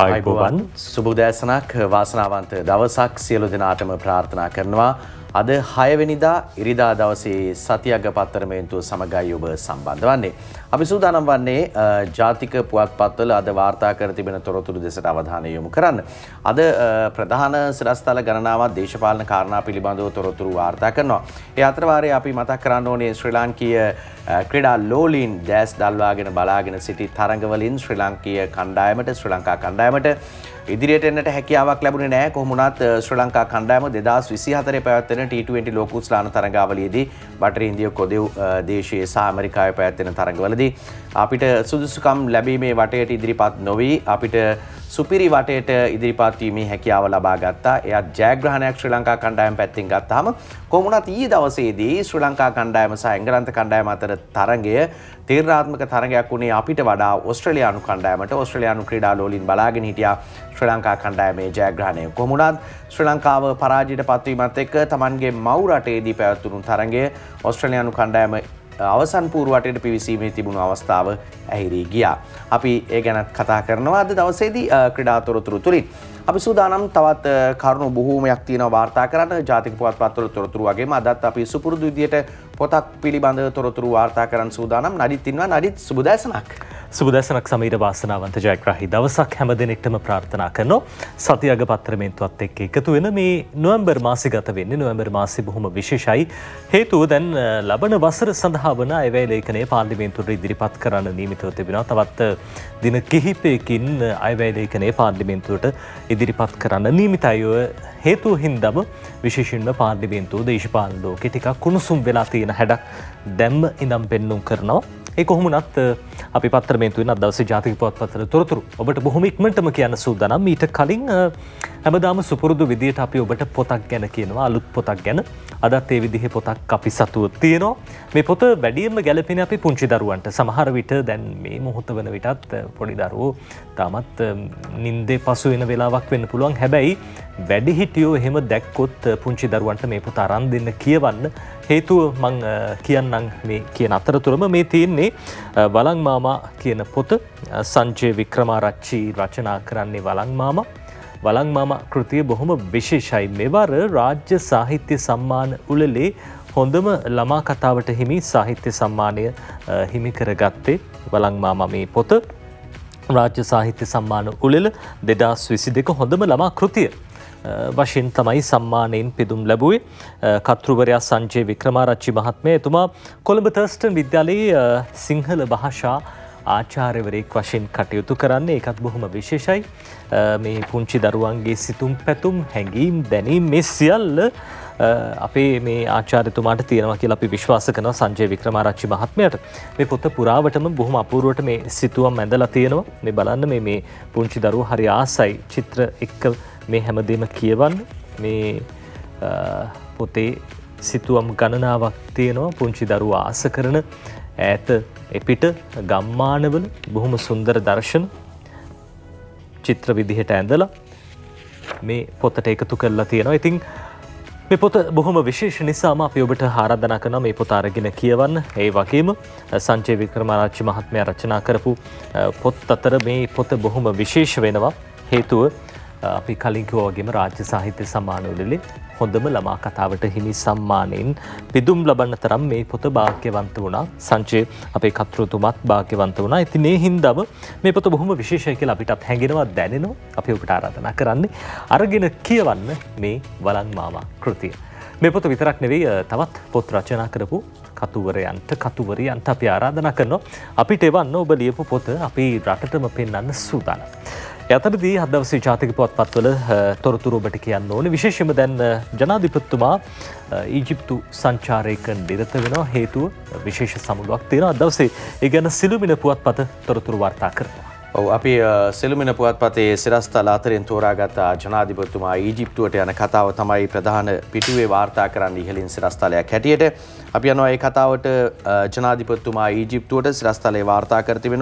ආයුබෝවන් සුබෝදෑසනක් වාසනාවන්ත දවසක් සියලු දෙනාටම ප්‍රාර්ථනා කරනවා. අද 6 වෙනිදා ඉරිදා දවසේ සතියග්ග පත්තරමේන්තුව සමගයි ඔබ සම්බන්ධ වන්නේ. අපි සූදානම් වන්නේ ජාතික පුවත්පත්වල අද වාර්තා කර තිබෙන තොරතුරු දෙසට අවධානය යොමු කරන්න. අද ප්‍රධාන සිරස්තල ගණනාවක් දේශපාලන කාරණා පිළිබඳව තොරතුරු වාර්තා කරනවා. ඒ අතර වාරයේ අපි මතක් කරන්න ඕනේ ශ්‍රී ලාංකීය ක්‍රීඩා ලෝලීන් දැස් දල්වාගෙන බලාගෙන සිටි තරඟවලින් ශ්‍රී ලාංකීය කණ්ඩායමට ශ්‍රී ලංකා කණ්ඩායමට ඉදිරියට එන්නට හැකියාවක් ලැබුණේ නැහැ. කොහොම වුණත් ශ්‍රී ලංකා කණ්ඩායම 2024 පැවැත්වෙන T20 ලෝක උස්ලාන තරඟාවලියේදී බටර් ඉන්දිය කොදෙව් දේශයේ සහ ඇමරිකාවේ පැවැත්වෙන තරඟවලදී අපිට සුදුසුකම් ලැබීමේ වටයට ඉදිරිපත් නොවි අපිට සුපිරි වටයට ඉදිරිපත් වීමේ හැකියාව ලබා ගත්තා. එයත් ජයග්‍රහණයක් ශ්‍රී ලංකා කණ්ඩායම පැත්තෙන් ගත්තාම කොහොම වුණත් ඊයේ දවසේදී ශ්‍රී ලංකා කණ්ඩායම සහ එංගලන්ත කණ්ඩායම අතර තරඟය තීරණාත්මක තරඟයක් වුණේ අපිට වඩා ඕස්ට්‍රේලියානු කණ්ඩායමට. ඕස්ට්‍රේලියානු ක්‍රීඩා ලෝලීන් බලාගෙන හිටියා ශ්‍රී ලංකා කණ්ඩායමේ ජයග්‍රහණය. කොහොම වුණත් ශ්‍රී ලංකාව පරාජයට පත්වීමත් එක්ක තමන්ගේ මව් රටේදී පැවැත්වුණු තරඟය ඕස්ට්‍රේලියානු කණ්ඩායම අවසන් පූර්ව වටේට පිවිසීමේ තිබුණු අවස්ථාව ඇහිරී ගියා. අපි ඒ ගැන කතා කරනවා අද දවසේදී ක්‍රීඩා තොරතුරු තුලින්. අපි සූදානම් තවත් කරුණු බොහෝමයක් තියෙනවා වාර්තා කරන්න. ජාතික පුවත්පත්වල තොරතුරු වගේම අදත් අපි සුපුරුදු විදියට පොතක් පිළිබඳව තොරතුරු වාර්තා කරන්න සූදානම්. නඩිත් ඉන්නවා. නඩිත් සුබදෑසනක්. සුබදෑසනක් සමීර වාසනාවන්ත ජයග්‍රාහී දවසක් හැම දිනෙකටම ප්‍රාර්ථනා කරනවා. සතියග පත්‍රමේන්තුවත් එක්ක එකතු වෙන මේ නොවැම්බර් මාසෙ ගත වෙන්නේ. නොවැම්බර් මාසෙ බොහොම විශේෂයි. හේතුව දැන් ලබන වසර සඳහා වන අයවැය ලේඛනය පාර්ලිමේන්තුවට ඉදිරිපත් කරන්න නියමිතව තිබෙනවා. තවත් දින කිහිපයකින් අයවැය ලේඛනය පාර්ලිමේන්තුවට ඉදිරිපත් කරන්න නියමිතයි. හේතුව හින්දාම විශේෂයෙන්ම පාර්ලිමේන්තුව දේශපාලන ලෝකෙ ටිකක් කුණුසුම් වෙලා තියෙන හැඩක් දැම්ම ඉඳන් පෙන්නුම් කරනවා. ඒ කොහොමුණත් අපි පත්‍රමේන්තුවෙන් අද දවසේ ජාතික පුවත්පත්වල තොරතුරු ඔබට බොහොම ඉක්මනටම කියන්න සූදානම්. ඊට කලින් හැමදාම සුපුරුදු විදියට අපි ඔබට පොතක් ගැන කියනවා, අලුත් පොතක් ගැන. අදත් ඒ විදිහේ පොතක් අපි සතුව තියෙනවා. මේ පොත වැඩියෙන්ම ගැලපෙන්නේ අපි පුංචි දරුවන්ට. සමහර විට දැන් මේ මොහොත වන විටත් පොඩි දරුවෝ තාමත් නිින්දේ පසු වෙන වෙලාවක් වෙන්න පුළුවන්. හැබැයි වැඩිහිටියෝ එහෙම දැක්කොත් පුංචි දරුවන්ට මේ පොත අරන් දෙන්න කියවන්න. හේතුව මං කියන්නම් මේ කියන අතරතුරම මේ තියෙන්නේ වලං මාමා කියන පොත. සංජය වික්‍රමාරච්චි රචනා කරන්නේ වලං මාමා. වලං මාමා කෘතිය බොහොම විශේෂයි. මෙවර රාජ්‍ය සාහිත්‍ය සම්මාන උළෙලේ හොඳම ළමා කතාවට හිමි සාහිත්‍ය සම්මානය හිමි කරගත්තේ වලං මාමා මේ පොත. රාජ්‍ය සාහිත්‍ය සම්මාන උළෙල 2022 හොඳම ළමා කෘතිය වශයෙන් තමයි සම්මානයෙන් පිදුම් ලැබුවේ. කර්තෘවරයා සංජය වික්‍රමාරච්චි මහත්මයා. එතුමා කොළඹ තර්ස්ටන් විද්‍යාලයේ සිංහල භාෂා ආචාර්යවරයෙක් වශයෙන් කටයුතු කරන්නේ. ඒකත් බොහොම විශේෂයි. මේ පුංචි දරුවන්ගේ සිතුම් පැතුම් හැඟීම් දැනීම් මේ සියල්ල අපේ මේ ආචාර්යතුමාට තියෙනවා කියලා අපි විශ්වාස කරනවා සංජය වික්‍රමාරච්චි මහත්මයාට. මේ පොත පුරාවටම බොහොම අපූර්වට මේ සිතුවම් ඇඳලා තියෙනවා. මේ බලන්න මේ පුංචි දරුවෝ හරි ආසයි චිත්‍ර එක්ක මේ හැමදේම කියවන්න. මේ පොතේ සිතුවම් ගණනාවක් තියෙනවා. පුංචි දරුවෝ ආස කරන ඈත එපිට ගම්මානවල බොහොම සුන්දර දර්ශන චිත්‍ර විදිහට ඇඳලා මේ පොතට එකතු කරලා තියෙනවා. ඉතින් මේ පොත බොහොම විශේෂ නිසාම අපි ඔබට ආරාධනා කරනවා මේ පොත අරගෙන කියවන්න. ඒ වගේම සංජය වික්‍රමාරච්චි මහත්මයා රචනා කරපු පොත් අතර මේ පොත බොහොම විශේෂ වෙනවා. හේතුව අපි කලින් කිව්වා වගේම රාජ්‍ය සාහිත්‍ය සම්මාන උළෙලේ හොඳම ළමා කතාවට හිමි සම්මානයෙන් පිදුම් ලබන්න තරම් මේ පොත භාග්‍යවන්ත වුණා. සංජය අපේ කර්තෘතුමත් භාග්‍යවන්ත වුණා. ඉතින් මේ හින්දාම මේ පොත බොහොම විශේෂයි කියලා අපිටත් හැඟෙනවා දැනෙනවා. අපි ඔබට ආරාධනා කරන්නේ අරගෙන කියවන්න මේ වලං මාමා කෘතිය. මේ පොත විතරක් නෙවෙයි තවත් පොත් රචනා කරපු කතුවරයන්ට අපි ආරාධනා කරනවා අපිට එවන්න ඔබ ලියපු පොත අපි රටටම පෙන්වන්න සූදානම්. යතරදී අද දවසේ ජාතික පුවත්පත්වල තොරතුරු ඔබට කියන්න ඕනේ. විශේෂයෙන්ම දැන් ජනාධිපතිතුමා ඊජිප්තු සංචාරයක නිරත වෙනවා. හේතුව විශේෂ සමුළුවක් තියෙනවා. අද දවසේ ඒ ගැන සිළුමිණ පුවත්පත තොරතුරු වාර්තා කරනවා. ඔව් අපි සිළුමිණ පුවත්පතේ සිරස්තල අතරින් තෝරාගත් ජනාධිපතිතුමා ඊජිප්තුවට යන කතාව තමයි ප්‍රධාන පිටුවේ වාර්තා කරන්න ඉහළින් සිරස්තලයක් හැටියට. අපි යනවා ඒ කතාවට ජනාධිපතිතුමා ඊජිප්තුවට සිරස්තලේ වාර්තා කර තිබෙනවා.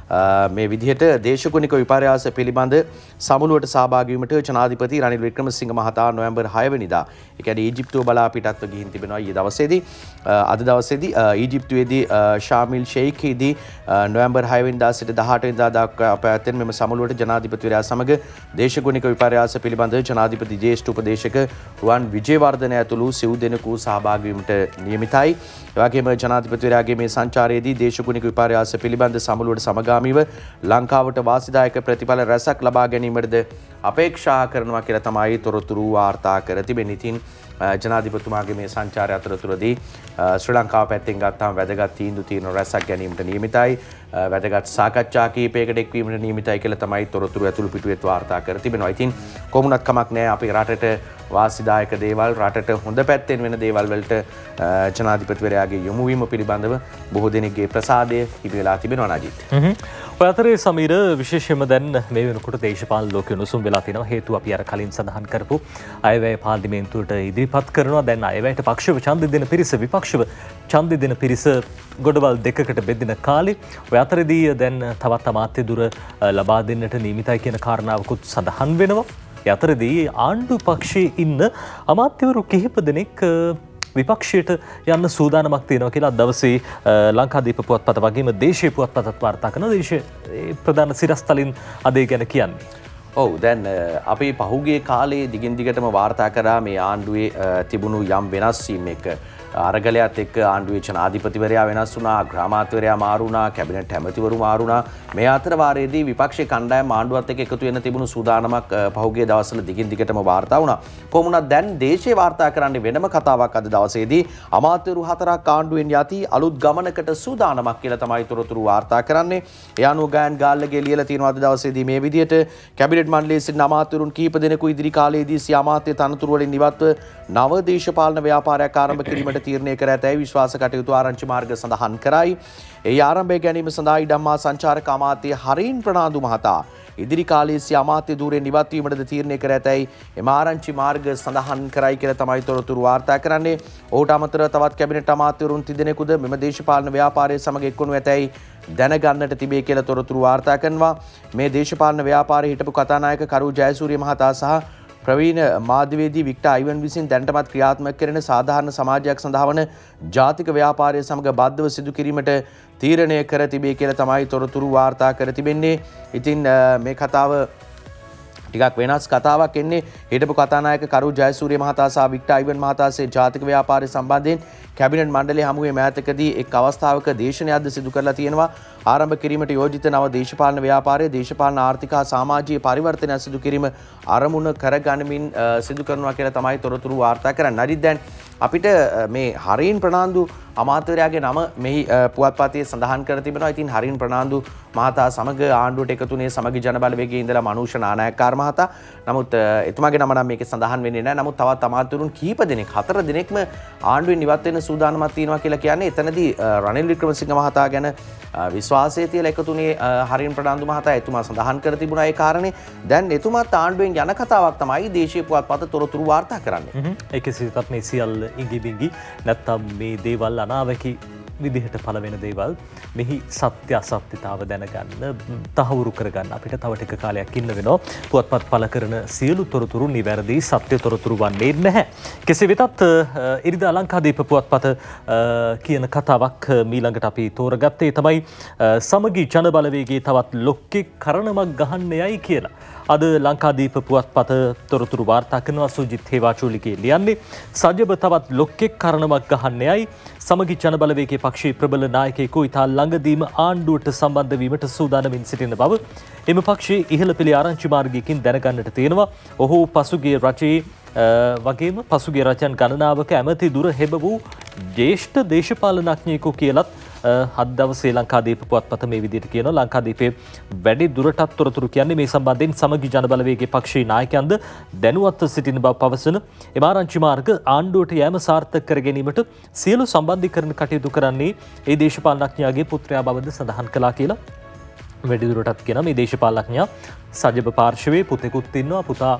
මේ විදිහට දේශගුණික විපර්යාස පිළිබඳ සමුළුවට සහභාගී වීමට ජනාධිපති රනිල් වික්‍රමසිංහ මහතා නොවැම්බර් 6 වෙනිදා ඒ කියන්නේ ඊජිප්තුව බලා පිටත්ව ගිහින් තිබෙනවා ඊයේ දවසේදී. අද දවසේදී ඊජිප්තුවේදී ශාමිල් ෂෙයිඛ්දී නොවැම්බර් 6 වෙනිදා සිට 18 වෙනිදා දක්වා පැවැත්වෙන මෙම සමුළුවට ජනාධිපතිවරයා සමග දේශගුණික විපර්යාස පිළිබඳ ජනාධිපති ජ්‍යෙෂ්ඨ උපදේශක රුවන් විජේවර්ධන ඇතුළු සිව් දෙනෙකු සහභාගී වීමට නියමිතයි. එවැගේම ජනාධිපතිවරයාගේ මේ සංචාරයේදී දේශගුණික විපර්යාස පිළිබඳ සමුළුවට සමගාමීව ලංකාවට වාසිදායක ප්‍රතිඵල රැසක් ලබා ගැනීමටද අපේක්ෂා කරනවා කියලා තමයි තොරතුරු වාර්තා කර තිබෙන්නේ. ඉතින් ජනාධිපතිතුමාගේ මේ සංචාරය අතරතුරදී ශ්‍රී ලංකාව පැත්තෙන් ගත්තාම වැදගත් තීන්දුව රැසක් ගැනීමට නියමිතයි. වැදගත් සාකච්ඡා කිහිපයකට එක්වීමට නියමිතයි කියලා තමයි තොරතුරු ඇතුළු පිටුවෙත් වාර්තා කර තිබෙනවා. ඉතින් කොමුණත් කමක් නැහැ අපේ රටට වාසිදායක දේවල් රටට හොඳ පැත්තෙන් වෙන දේවල් වලට ජනාධිපතිවරයාගේ යොමු වීම පිළිබඳව බොහෝ දෙනෙක්ගේ ප්‍රසාදය හිමි වෙලා තිබෙනවා නජිත්. ඔය අතරේ සමීර විශේෂයෙන්ම දැන් මේ වෙනකොට දේශපාලන ලෝකෙ උණුසුම් වෙලා තිනවා. හේතුව අපි අර කලින් සඳහන් කරපු අයවැය පාර්ලිමේන්තුවට ඉදිරිපත් කරනවා. දැන් අයවැයට පක්ෂව ඡන්දෙ දෙන පිරිස විපක්ෂව ඡන්දෙ දෙන පිරිස ගොඩවල් දෙකකට බෙදෙන කාලේ ඔය අතරේදී දැන් තවත් අමාත්‍ය දුර ලබා දෙන්නට නියමිතයි කියන කාරණාවකුත් සඳහන් වෙනවා. ඒ අතරේදී ආණ්ඩු පක්ෂයේ ඉන්න අමාත්‍යවරු කිහිප දෙනෙක් විපක්ෂයට යන්න සූදානමක් තියෙනවා කියලා දවසේ ලංකාදීප පුවත්පත වගේම දේශීය පුවත්පතත් වාර්තා කරන දේශීය ප්‍රධාන සිරස්තලින් අද ඒ ගැන කියන්නේ. ඔව් දැන් අපි පහුගිය කාලේ දිගින් දිගටම වාර්තා කරා මේ ආණ්ඩුවේ තිබුණු යම් වෙනස් වීම් එක අරගලයත් එක්ක ආණ්ඩුවේ ජනාධිපතිවරයා වෙනස් වුණා, ග්‍රාමාත්‍යවරයා මාරු වුණා, කැබිනට් ඇමතිවරු මාරු වුණා. මේ අතර වාරයේදී විපක්ෂයේ කණ්ඩායම ආණ්ඩුවත් එක්ක එකතු වෙන්න තිබුණු සූදානමක් පහුගිය දවස්වල දිගින් දිගටම වාර්තා වුණා. කොහොම වුණත් දැන් දේශීය වාර්තා කරන්නේ වෙනම කතාවක් අද දවසේදී අමාත්‍යවරු 4ක් ආණ්ඩුවෙන් යති අලුත් ගමනකට සූදානමක් කියලා තමයි තොරතුරු වාර්තා කරන්නේ. ඒ අනුව ගයන් ගාල්ලගේ ලියලා තියෙනවා අද දවසේදී මේ විදිහට කැබිනට් මණ්ඩලයේ සිටින අමාත්‍යවරුන් කීප දෙනෙකු ඉදිරි කාලයේදී සිය අමාත්‍ය තනතුරු වලින් ඉවත්ව නව දේශපාලන ව්‍යාපාරයක් ආරම්භ කිරීමට තීරණය කර ඇතැයි විශ්වාස කටයුතු ආරංචි මාර්ග සඳහන් කරයි. ඒ ආරම්භය ගැනීම සඳහා ඉඩම්මා සංචාරක අමාත්‍ය හරින් ප්‍රනාන්දු මහතා ඉදිරි කාලයේ සිය අමාත්‍ය ධූරයෙන් ඉවත් වීමටද තීරණය කර ඇතැයි එම ආරංචි මාර්ග සඳහන් කරයි කියලා තමයි තොරතුරු වාර්තා කරන්නේ. ඔහුට අමතරව තවත් කැබිනට් අමාත්‍යවරුන් තිදෙනෙකුද මෙම දේශපාලන ව්‍යාපාරයේ සමග එක්වනු ඇතැයි දැනගන්නට තිබේ කියලා තොරතුරු වාර්තා කරනවා. මේ දේශපාලන ව්‍යාපාරයේ හිටපු කතානායක කරු ජයසූරිය මහතා සහ ප්‍රවීණ මාධ්‍යවේදී වික්ටර් අයිවන් විසින් දැනටමත් ක්‍රියාත්මක කරන සාධාරණ සමාජයක් සඳහා වන ජාතික ව්‍යාපාරය සමග බද්ධව සිදු කිරීමට තීරණය කර තිබේ කියලා තමයි තොරතුරු වාර්තා කර තිබෙන්නේ. ඉතින් මේ කතාව ටිකක් වෙනස් කතාවක් එන්නේ හිටපු කතානායක කරු ජයසූරිය මහතා සහ වික්ටර් අයිවන් මහතාසේ ජාතික ව්‍යාපාරය සම්බන්ධයෙන් කැබිනට් මණ්ඩලයේ හමුවේ මෑතකදී එක් අවස්ථාවක දේශනයක්ද සිදු කරලා තියෙනවා. ආරම්භ කිරීමට යෝජිත නව දේශපාලන ව්‍යාපාරයේ දේශපාලන ආර්ථික හා සමාජීය පරිවර්තනයක් සිදු කිරීම අරමුණ කරගනිමින් සිදු කරනවා කියලා තමයි තොරතුරු වාර්තා කරන්නේ. හරි දැන් අපිට මේ හරින් ප්‍රනාන්දු අමාත්‍යවරයාගේ නම මෙහි පුවත්පතේ සඳහන් කර තිබෙනවා. ඉතින් හරින් ප්‍රනාන්දු මහතා සමග ආණ්ඩුවට එකතුනේ සමගි ජනබලවේගයේ ඉඳලා මනෝෂ නානායක්කාර මහතා. නමුත් එතුමාගේ නම නම් මේකේ සඳහන් වෙන්නේ නැහැ. නමුත් තවත් අමාත්‍යවරුන් කීප දෙනෙක් 4 දෙනෙක්ම ආණ්ඩුවෙන් ඉවත් වෙන සූදානමක් තියෙනවා කියලා කියන්නේ එතනදී රනිල් වික්‍රමසිංහ මහතා ගැන විශ්වාසය තියලා එකතුනේ හරින් ප්‍රනාන්දු මහතා එතුමා සඳහන් කර තිබුණා ඒ කාරණේ. දැන් එතුමාත් ආණ්ඩුවෙන් යන කතාවක් තමයි දේශීය පුවත්පත තොරතුරු වාර්තා කරන්නේ. ඒක සිතත් මේ සියල්ල ඉඟි බිඟි නැත්තම් මේ දේවල් අනාවැකි විදිහට පළ වෙන දේවල් මෙහි සත්‍ය අසත්‍යතාව දැනගන්න තහවුරු කරගන්න අපිට තව ටික කාලයක් ඉන්න වෙනවා. පුවත්පත් පළ කරන සියලු තොරතුරු නිවැරදි සත්‍ය තොරතුරු වන්නේ නැහැ. කෙසේ වෙතත් ඉරිදා ලංකාදීප පුවත්පත කියන කතාවක් මීළඟට අපි තෝරගත්තේ තමයි සමගි ජනබලවේගයේ තවත් ලොක්කෙක් කරණමක් ගහන්න යයි කියලා. අද ලංකාදීප පුවත්පත තොරතුරු වාර්තා කරනවා. සුජිත් හේවාචූලිගේ ලියන්නේ සජබ තවත් ලොක්කෙක් කරණමක් ගහන්න යයි. සමගි ජනබලවේගයේ පක්ෂයේ ප්‍රබල නායකයෙකු ඉතා ළඟදීම ආණ්ඩුවට සම්බන්ධ වීමට සූදානමින් සිටින බව එම පක්ෂයේ ඉහළ පෙළේ ආරංචි මාර්ගයකින් දැනගන්නට තියෙනවා. ඔහු පසුගිය රජයේ වගේම පසුගිය රජයන් ගණනාවක ඇමති දුර හෙබ වූ ජ්‍යෙෂ්ඨ දේශපාලනඥයෙකු කියලත් හත් දවසේ ලංකාදීප පුවත්පත මේ විදිහට කියනවා. ලංකාදීපේ වැඩි දුරටත් තොරතුරු කියන්නේ මේ සම්බන්ධයෙන් සමගි ජනබලවේගයේ පක්ෂයේ නායකයන්ද දැනුවත්ව සිටින බව පවසන එම ආරංචි මාර්ග ආණ්ඩුවට යෑම සාර්ථක කර ගැනීමට සියලු සම්බන්ධීකරණ කටයුතු කරන්නේ ඒ දේශපාලනඥයාගේ පුත්‍රයා බවද සඳහන් කළා කියලා වැඩිදුරටත් කියන මේ දේශපාලනඥයා සජබ පාර්ශවයේ පුතෙකුත් ඉන්නවා. පුතා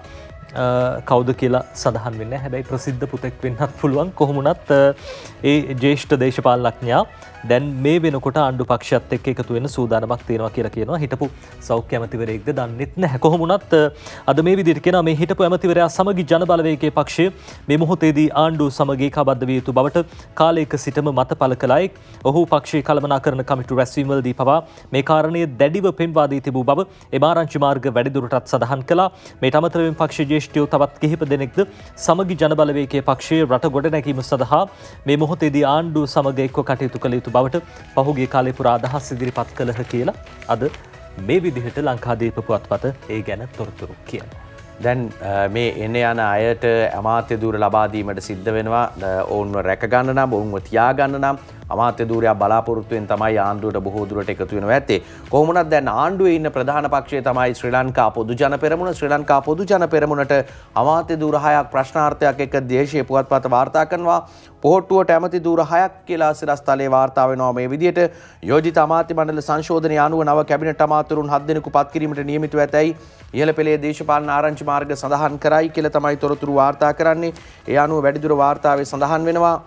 කවුද කියලා සඳහන් වෙන්නේ. හැබැයි ප්‍රසිද්ධ පුතෙක් වෙන්නත් පුළුවන්. කොහොමුණත් ඒ ජ්‍යෙෂ්ඨ දේශපාලනඥයා දැන් මේ වෙනකොට ආණ්ඩු පක්ෂයත් එක්ක එකතු වෙන සූදානමක් තියෙනවා කියලා කියනවා. හිටපු සෞඛ්‍ය ඇමතිවරයෙක්ද දන්නෙත් නැහැ. කොහොම වුණත් අද මේ විදිහට කියනවා මේ හිටපු ඇමතිවරයා සමගි ජනබලවේගයේ පක්ෂය මේ මොහොතේදී ආණ්ඩුව සමග ඒකාබද්ධ විය යුතු බවට කාලයක සිටම මත පළ කළයි. ඔහු පක්ෂයේ කළමනාකරන කමිටු රැස්වීමවලදී පවා මේ කාරණය දැඩිව පෙන්වා දී තිබූ බව එම ආරංචි මාර්ග වැඩිදුරටත් සඳහන් කළා. මේට අමතරව පක්ෂ ජ්‍යෙෂ්ඨයෝ තවත් කිහිප දෙනෙක්ද සමගි ජනබලවේගයේ පක්ෂයේ රට ගොඩනැගීම සඳහා මේ මොහොතේදී ආණ්ඩුව සමග එක්ව කටයුතු කළ යුතු බවට පහුගිය කාලේ පුරා අදහස් ඉදිරිපත් කළහ කියලා අද මේ විදිහට ලංකාදීප පුවත්පත ඒ ගැන තොරතුරු කියනවා. දැන් මේ එන යන අයට අමාත්‍ය ධූර ලබා දීමට සිද්ධ වෙනවා. ඔවුන්ව රැක ගන්න නම් ඔවුන්ව තියා ගන්න නම් අමාත්‍ය ධූරයා බලාපොරොත්තුවෙන් තමයි ආණ්ඩුවට බොහෝ දුරට එකතු වෙනවා ඇත්තේ. කොහොම වුණත් දැන් ආණ්ඩුවේ ඉන්න ප්‍රධාන පක්ෂය තමයි ශ්‍රී ලංකා පොදු ජන පෙරමුණ. ශ්‍රී ලංකා පොදු ජන පෙරමුණට අමාත්‍ය ධූර 6ක් ප්‍රශ්නාර්ථයක් එක්ක දේශීය පුවත්පත වාර්තා කරනවා. පොහොට්ටුවට ඇමති ධූර 6ක් කියලා සිරස්තලයේ වාර්තා වෙනවා. මේ විදිහට යෝජිත අමාත්‍ය මණ්ඩල සංශෝධනය අනුව නව කැබිනට් අමාත්‍යවරුන් 7 දෙනෙකු පත් කිරීමට නියමිතව ඇතැයි ඉහළ පෙළේ දේශපාලන ආරංචි මාර්ග සඳහන් කරයි කියලා තමයි තොරතුරු වාර්තා කරන්නේ. ඒ අනුව වැඩිදුර වාර්තාවේ සඳහන් වෙනවා.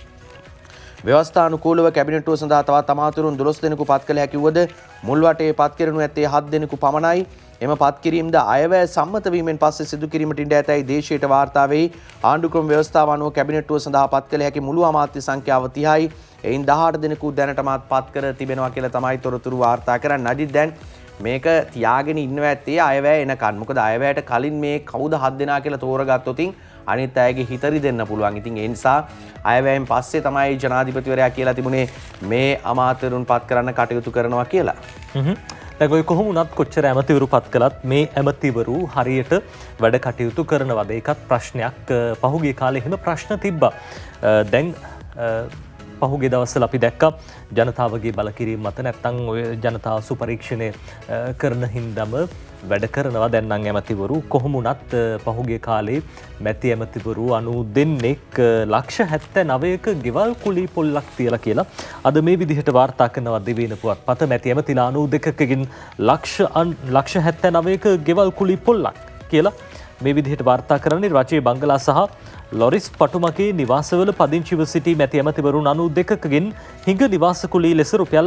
ව්‍යවස්ථානුකූලව කැබිනට්ටුව සඳහා තවත් අමාත්‍යවරුන් 12 දෙනෙකු පත් කළ හැකි වුවද මුල් වටේ පත් කෙරෙනු ඇත්තේ 7 දෙනෙකු පමණයි. එම පත් කිරීමද අයවැය සම්මත වීමෙන් පස්සේ සිදු කිරීමට ඉඩ ඇතැයි දේශයට වාර්තා වෙයි. ආණ්ඩුක්‍රම ව්‍යවස්ථාව අනුව කැබිනට්ටුව සඳහා පත් කළ හැකි මුළු අමාත්‍ය සංඛ්‍යාව 30යි. එයින් 18 දෙනෙකු දැනටමත් පත් කර තිබෙනවා කියලා තමයි තොරතුරු වාර්තා කරන්නේ. අජිත් දැන් මේක තියාගෙන ඉන්නවා ඇත්තේ අයවැය එනකන්. මොකද අයවැයට කලින් මේ කවුද 7 දෙනා කියලා තෝරගත්තොතින් අනිත් අයගේ හිතරි දෙන්න පුළුවන්. ඉතින් ඒ නිසා අයවැයෙන් පස්සේ තමයි ජනාධිපතිවරයා කියලා තිබුණේ මේ අමාත්‍යවරුන් පත් කරන්න කටයුතු කරනවා කියලා. දැන් ඔය කොහොම වුණත් කොච්චර ඇමතිවරු පත් කළත් මේ ඇමතිවරු හරියට වැඩ කටයුතු කරනවද? ඒකත් ප්‍රශ්නයක්. පහුගිය කාලේ එහෙම ප්‍රශ්න තිබ්බා. දැන් පහුගිය දවස්වල අපි දැක්කා ජනතාවගේ බලකිරීම මත නැත්තම් ඔය ජනතාව සුපරීක්ෂණය කරන හින්දාම වැඩ කරනවා. දැන් නම් ඇමතිවරු කොහොම වුණත් පහුගිය කාලේ මැති ඇමතිවරු 92ක් ලක්ෂ 79ක ගෙවල් කුලී පොල්ලක් තියලා කියලා අද මේ විදිහට වාර්තා කරනවා දිවයින පුවත්පත. මැති ඇමතිලා 92කකින් ලක්ෂ 79ක ගෙවල් කුලී පොල්ලක් කියලා මේ විදිහට වාර්තා කරන්නේ රජයේ බංගලා සහ ලොරිස් පටුමගේ නිවාසවල පදිංචිව සිටි මැති ඇමතිවරුන් 92කගෙන් හිඟ නිවාස කුලී ලෙස රුපියල්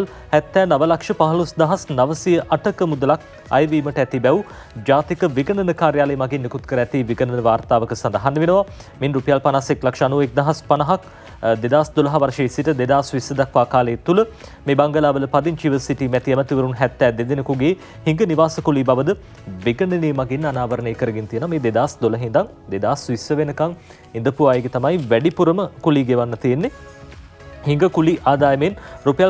79,15,908ක මුදලක් අයවීමට ඇති බැව් ජාතික විගණන කාර්යාලය මගින් නිකුත් කර ඇති විගණන වාර්තාවක සඳහන් වෙනවා. මින් රුපියල් 51,91,050ක් 2012 වර්ෂයේ සිට 2020 දක්වා කාලය තුල මේ බංගලාවල පදිංචිව සිටි මැති ඇමතිවරුන් 72 දෙනෙකුගේ හිඟ නිවාස කුලී බවද විගණනයේ මගින් අනාවරණය කරගෙන තියෙනවා. මේ 2012 ඉඳන් 2020 වෙනකන් ඉඳපු අයගේ තමයි වැඩිපුරම කුලී ගෙවන්න තියෙන්නේ. හිඟ කුලී ආදායමෙන් රුපියල්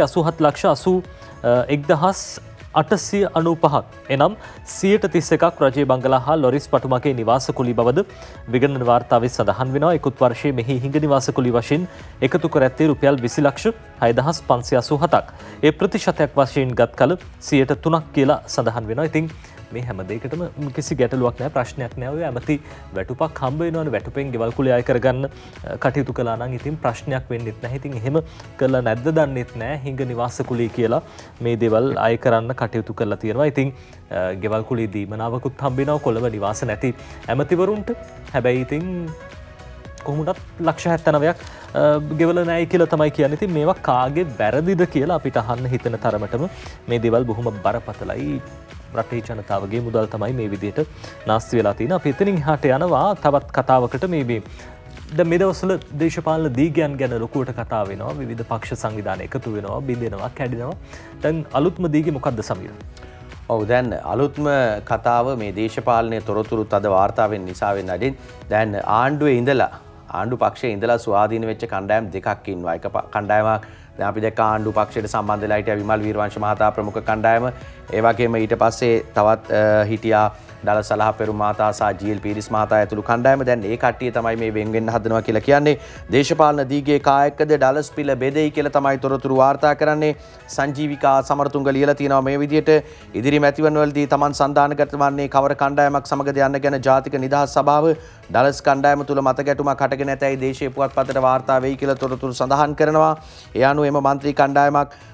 5,81,895ක් එනම් 131ක් රජයේ බංගලා හා ලොරිස් පටුමගේ නිවාස කුලී බවද විගණන වාර්තාවේ සඳහන් වෙනවා. ඉකුත් වර්ෂයේ මෙහි හිඟ නිවාස කුලී වශයෙන් එකතු කර ඇත්තේ රුපියල් 20,06,587ක්. ඒ ප්‍රතිශතයක් වශයෙන් ගත් කල 3% කියලා සඳහන් වෙනවා. ඉතින් මේ හැම දෙයකටම කිසි ගැටලුවක් නැහැ, ප්‍රශ්නයක් නැහැ. ඔය ඇමති වැටුපක් හම්බ වෙනවනේ, වැටුපෙන් ගෙවල් කුලී අය කරගන්න කටයුතු කළා නම් ඉතින් ප්‍රශ්නයක් වෙන්නෙත් නැහැ. ඉතින් එහෙම කළා නැද්ද දන්නෙත් නැහැ. හිඟ නිවාස කුලී කියලා මේ දේවල් අය කරන්න කටයුතු කරලා තියෙනවා. ඉතින් ගෙවල් කුලී දීමනාවකුත් හම්බ වෙනවා කොළඹ නිවාස නැති ඇමතිවරුන්ට. හැබැයි ඉතින් කොහොමදත් ලක්ෂ 79ක් ගෙවල නැහැ කියලා තමයි කියන්නේ. ඉතින් මේවා කාගේ වැරදිද කියලා අපිට අහන්න හිතෙන තරමටම මේ දේවල් බොහොම බරපතලයි. රටේ ජනතාවගේ මුදල් තමයි මේ විදිහට නාස්ති වෙලා තියෙන. අපි එතනින් එහාට යනවා තවත් කතාවකට. මේ දැන් මේ දවස්වල දේශපාලන දීගයන් ගැන ලොකුවට කතා වෙනවා. විවිධ පක්ෂ සංවිධාන එකතු වෙනවා, බිඳෙනවා, කැඩෙනවා. දැන් අලුත්ම දීගේ මොකද්ද සමීර? ඔව් දැන් අලුත්ම කතාව මේ දේශපාලනයේ තොරතුරුත් අද වාර්තා වෙන නිසා වෙන අදින් දැන් ආණ්ඩුවේ ඉඳලා ආණ්ඩු පක්ෂයේ ඉඳලා ස්වාධීන වෙච්ච කණ්ඩායම් දෙකක් ඉන්නවා. එක කණ්ඩායමක් දැන් අපි දැක්ක ආණ්ඩු පක්ෂයට සම්බන්ධ වෙලා හිටියා විමල් වීරවංශ මහතා ප්‍රමුඛ කණ්ඩායම. ඒ වගේම ඊට පස්සේ තවත් හිටියා ඩල සලහ පෙරුම් මහතා සහ ජීල් පීරිස් මහතා ඇතුළු කණ්ඩායම. දැන් ඒ කට්ටිය තමයි මේ වෙන් වෙන්න හදනවා කියලා කියන්නේ. දේශපාලන දීගේ කායකද ඩලස් පිළ බෙදෙයි කියලා තමයි තොරතුරු වාර්තා කරන්නේ. සංජීවිකා සමරතුංග ලියලා තියෙනවා මේ විදිහට ඉදිරි මැතිවරණවලදී Taman සන්දානගත වන්නේ කවර කණ්ඩායමක් සමගද යන්න ගැන ජාතික නිදහස් සභාව ඩලස් කණ්ඩායම තුල මත ගැටුමක් හටගෙන ඇතැයි දේශීය පුවත්පතට වාර්තා වෙයි කියලා තොරතුරු සඳහන් කරනවා. ඒ අනුව එම මන්ත්‍රී කණ්ඩායමක්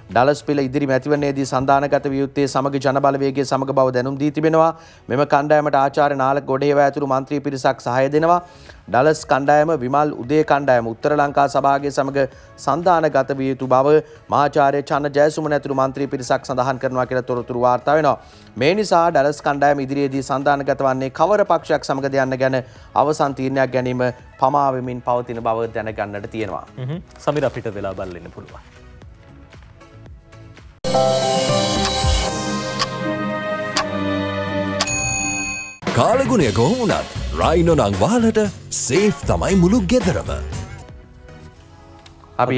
ඩලස් පෙළ ඉදිරි මැතිවරණයේදී සන්දානගත විය යුත්තේ සමගි ජනබලවේගයේ සමග බව දැනුම් දී තිබෙනවා. මෙම කණ්ඩායමට ආචාර්ය නාලක ගොඩේවා ඇතුළු මන්ත්‍රී පිරිසක් සහාය දෙනවා. ඩලස් කණ්ඩායම විමල් උදේ කණ්ඩායම උත්තර ලංකා සභාවගේ සමග සන්දානගත විය යුතු බව මහාචාර්ය චන්න ජයසුමන ඇතුළු මන්ත්‍රී පිරිසක් සඳහන් කරනවා කියලා තොරතුරු වාර්තා වෙනවා. මේ නිසා ඩලස් කණ්ඩායම ඉදිරියේදී සන්දානගත වන්නේ කවර පක්ෂයක් සමගද යන්න ගැන අවසන් තීරණයක් ගැනීම පමා වෙමින් පවතින බව දැනගන්නට තියෙනවා. සමීර අපිට වෙලා බලන්න පුළුවන්. කාලගුණය කොහොමුණත් රයිනෝ නං වාලට සේෆ් තමයි මුළු ගෙදරම. අපි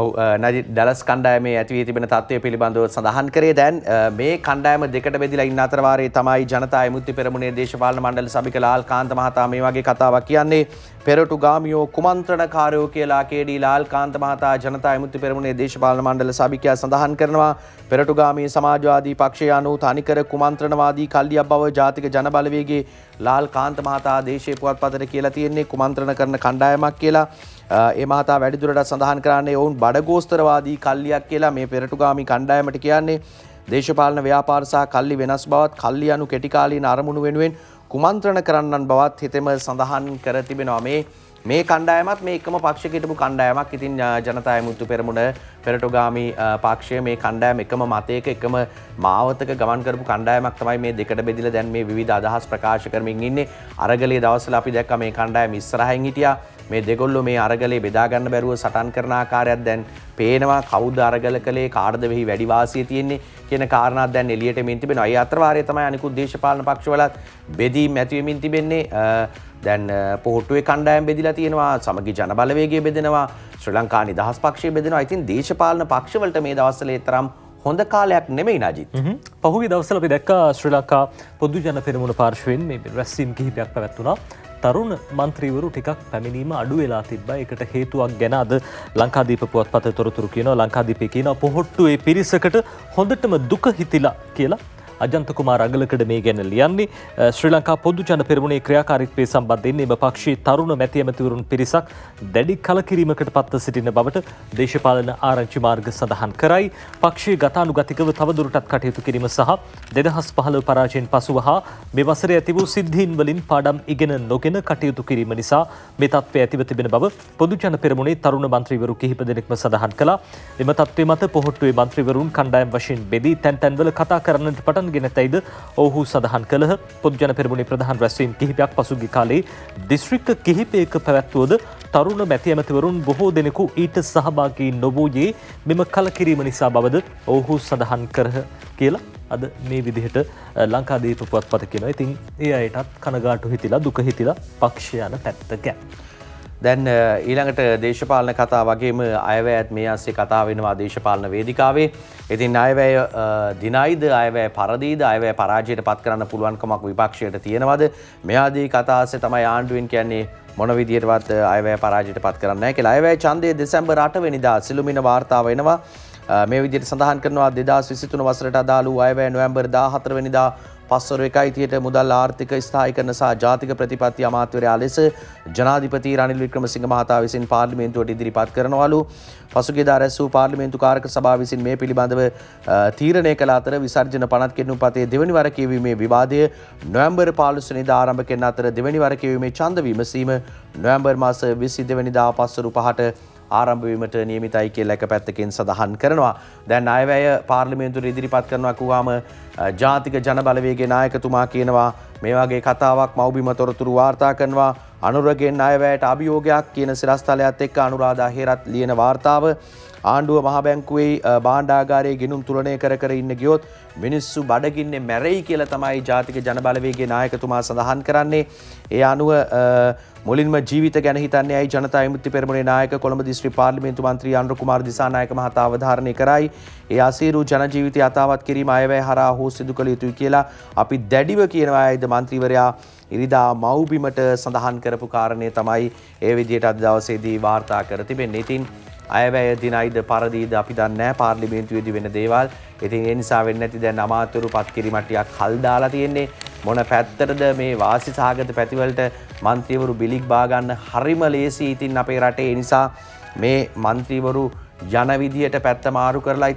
ඩලස් කණ්ඩායමේ ඇති වී තිබෙන තත්ත්වය පිළිබඳව සඳහන් කරේ. දැන් මේ කණ්ඩායම දෙකට බෙදලා ඉන්න අතර වාරයේ තමයි ජනතා විමුක්ති පෙරමුණේ දේශපාලන මණ්ඩල සභික ලාල් කාන්ත මහතා මේ වගේ කතාවක් කියන්නේ. පෙරටුගාමියෝ කුමන්ත්‍රණකාරයෝ කියලා කේඩී ලාල් කාන්ත මහතා ජනතා විමුක්ති පෙරමුණේ දේශපාලන මණ්ඩල සභිකයා සඳහන් කරනවා. පෙරටුගාමී සමාජවාදී පක්ෂය අනුව තනිකර කුමන්ත්‍රණවාදී කල්ලියක් බව ජාතික ජනබලවේගයේ ලාල් කාන්ත මහතා දේශීය පුවත්පතට කියලා තියෙන්නේ කුමන්ත්‍රණ කරන කණ්ඩායමක් කියලා. ඒ මහතා වැඩිදුරටත් සඳහන් කරන්නේ ඔවුන් බඩගෝස්තරවාදී කල්ලියක් කියලා මේ පෙරටුගාමී කණ්ඩායමට කියන්නේ. දේශපාලන ව්‍යාපාර සහ කල්ලි වෙනස් බවත් කල්ලි අනු කෙටි කාලීන අරමුණු වෙනුවෙන් කුමන්ත්‍රණ කරන්නන් බවත් හිතෙම සඳහන් කර තිබෙනවා. මේ කණ්ඩායමත් මේ එකම පක්ෂයක හිටපු කණ්ඩායමක්. ඉතින් ජනතා විමුක්ති පෙරමුණ පෙරටුගාමී පක්ෂය මේ කණ්ඩායම එකම මතයක එකම මාවතක ගමන් කරපු කණ්ඩායමක් තමයි මේ දෙකට බෙදලා දැන් මේ විවිධ අදහස් ප්‍රකාශ කරමින් ඉන්නේ. අරගලයේ දවස්වල අපි දැක්කා මේ කණ්ඩායම ඉස්සරහින් හිටියා. මේ දෙගොල්ලෝ මේ අරගලේ බෙදා ගන්න බැරුව සටන් කරන ආකාරයක් දැන් පේනවා. කවුද අරගල කළේ, කාටද වෙහි වැඩි වාසිය තියෙන්නේ කියන කාරණා දැන් එළියට එමින් තිබෙනවා. ඒ අතර වාරයේ තමයි අනිකුත් දේශපාලන පක්ෂවලත් බෙදීම් ඇති වෙමින් තිබෙන්නේ. දැන් පොහොට්ටුවේ කණ්ඩායම් බෙදිලා තියෙනවා, සමගි ජනබලවේගය බෙදෙනවා, ශ්‍රී ලංකා නිදහස් පක්ෂය බෙදෙනවා. ඉතින් දේශපාලන පක්ෂවලට මේ දවස්වල තරම් හොඳ කාලයක් නෙමෙයි නජිත්. පහුගිය දවස්වල අපි දැක්කා ශ්‍රී ලංකා පොදු ජන පෙරමුණ පාර්ශවයෙන් මේ රැස්වීම් කිහිපයක් පැවැත්වුණා. තරුණ මන්ත්‍රීවරු ටිකක් පැමිණීම අඩු වෙලා තිබ්බා. ඒකට හේතුවක් ගැන අද ලංකාදීප පුවත්පතේ තොරතුරු කියනවා. ලංකාදීපේ කියනවා පොහොට්ටුවේ පිරිසකට හොඳටම දුක හිතිලා කියලා. අජන්ත කුමාර අගලකඩ මේ ගැන ලියන්නේ. ශ්‍රී ලංකා පොදු ජන පෙරමුණේ ක්‍රියාකාරීත්වයේ සම්බන්ධයෙන් එම පක්ෂයේ තරුණ මැති ඇමතිවරුන් පිරිසක් දැඩි කලකිරීමකට පත්ව සිටින බවට දේශපාලන ආරංචි මාර්ග සඳහන් කරයි. පක්ෂයේ ගතානුගතිකව තවදුරටත් කටයුතු කිරීම සහ 2015 පරාජයෙන් පසුව හා මේ වසරේ ඇති වූ සිද්ධීන් වලින් පාඩම් ඉගෙන නොගෙන කටයුතු කිරීම නිසා මේ තත්ත්වය ඇතිව තිබෙන බව පොදු ජන පෙරමුණේ තරුණ මන්ත්‍රීවරු කිහිප දෙනෙක්ම සඳහන් කළා. එම තත්ත්වය මත පොහොට්ටුවේ මන්ත්‍රීවරුන් කණ්ඩායම් වශයෙන් බෙදී තැන් තැන්වල කතා කරන්නට පටන් ගෙන ඇතැයිද ඔවුහු සඳහන් කළහ. පොදු ජන පෙරමුණේ ප්‍රධාන රැස්වීම් කිහිපයක් පසුගිය කාලේ දිස්ත්‍රික්ක කිහිපයක පැවැත්වුවද තරුණ මැති ඇමතිවරුන් බොහෝ දෙනෙකු ඊට සහභාගී නොවූයේ මෙම කලකිරීම නිසා බවද ඔවුහු සඳහන් කරහ කියලා අද මේ විදිහට ලංකාදීප පුවත්පත කියනවා. ඉතින් ඒ අයටත් කනගාටු හිතිලා දුක හිතිලා පක්ෂය යන පැත්ත ගැන. දැන් ඊළඟට දේශපාලන කතා වගේම අයවැයත් මේ ASCII කතා වෙනවා දේශපාලන වේදිකාවේ. ඉතින් අයවැය දිනයිද, අයවැය පරදීද, අයවැය පරාජයට පත් කරන්න පුළුවන්කමක් විපක්ෂයට තියෙනවද? මෙයාදී කතා ASCII තමයි ආණ්ඩුවෙන් කියන්නේ මොන විදියටවත් අයවැය පරාජයට පත් කරන්නේ නැහැ කියලා. අයවැය ඡන්දය දෙසැම්බර් 8 වෙනිදා සිළුමිණ වාර්තා වෙනවා. මේ විදිහට සඳහන් කරනවා 2023 වසරට අදාළ වූ අයවැය නොවැම්බර් 14 වෙනිදා පස්වරු 1:30ට මුදල් ආර්ථික ස්ථායීකරණ සහ ජාතික ප්‍රතිපත්ති අමාත්‍යවරයා ලෙස ජනාධිපති රනිල් වික්‍රමසිංහ මහතා විසින් පාර්ලිමේන්තුවට ඉදිරිපත් කරනවලු. පසුගියදා රැස් වූ පාර්ලිමේන්තු කාරක සභාව විසින් මේ පිළිබඳව තීරණය කළ අතර විසර්ජන පනත් කෙටුම් පතේ දෙවැනි වර කියවීමේ විවාදය නොවැම්බර් 15 වෙනිදා ආරම්භ කෙරෙන අතර දෙවැනි වර කියවීමේ ඡන්ද විමසීම නොවැම්බර් මාස 22 වෙනිදා පස්වරු 5ට ආරම්භ වීමට නියමිතයි කියලා එක පැත්තකින් සඳහන් කරනවා. දැන් අයවැය පාර්ලිමේන්තුවට ඉදිරිපත් කරනවා කිව්වම ජාතික ජනබලවේගයේ නායකතුමා කියනවා මේ වගේ කතාවක් මව්බිම තොරතුරු වාර්තා කරනවා. අනුරගෙන් අයවැයට අභියෝගයක් කියන සිරස්තලයත් එක්ක අනුරාධා හේරත් ලියන වාර්තාව. ආණ්ඩුව මහ බැංකුවේ භාණ්ඩාගාරයේ ගිණුම් තුලනය කර ඉන්න ගියොත් මිනිස්සු බඩගින්නේ මැරෙයි කියලා තමයි ජාතික ජනබලවේගයේ නායකතුමා සඳහන් කරන්නේ. ඒ අනුව මුලින්ම ජීවිත ගැන හිතන්නේ අයි ජනතා විමුක්ති පෙරමුණේ නායක කොළඹ දිස්ත්‍රික් පාර්ලිමේන්තු මන්ත්‍රී අනුර කුමාර දිසානායක මහතා අවධාරණය කරයි. ඒ අසීරු ජන ජීවිතය යථාවත් කිරීම අයවැය හරහා හෝ සිදු කළ යුතුයි කියලා අපි දැඩිව කියනවා. අයද මන්ත්‍රීවරයා ඉරිදා මව්බිමට සඳහන් කරපු කාරණේ තමයි ඒ විදිහට අද දවසේදී වාර්තා කර තිබෙන්නේ. ඉතින් අයවැය දිනයිද පරදීද අපි දන්නේ නැහැ. පාර්ලිමේන්තුවේදී වෙන දේවල්. ඉතින් ඒ නිසා වෙන්නේ නැති දැන් අමාත්‍යවරු පත් කිරීමට ටිකක් කල් දාලා තියෙන්නේ. මොන පැත්තටද මේ වාසි සහගත පැතිවලට මන්ත්‍රීවරු බිලික් බා ගන්න හරිම ලේසි. ඉතින් අපේ රටේ ඒ නිසා මේ මන්ත්‍රීවරු යන විදියට පැත්ත මාරු කරලා ඉතින්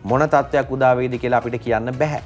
මොන තත්ත්වයක් උදා වෙයිද කියලා අපිට කියන්න බෑ.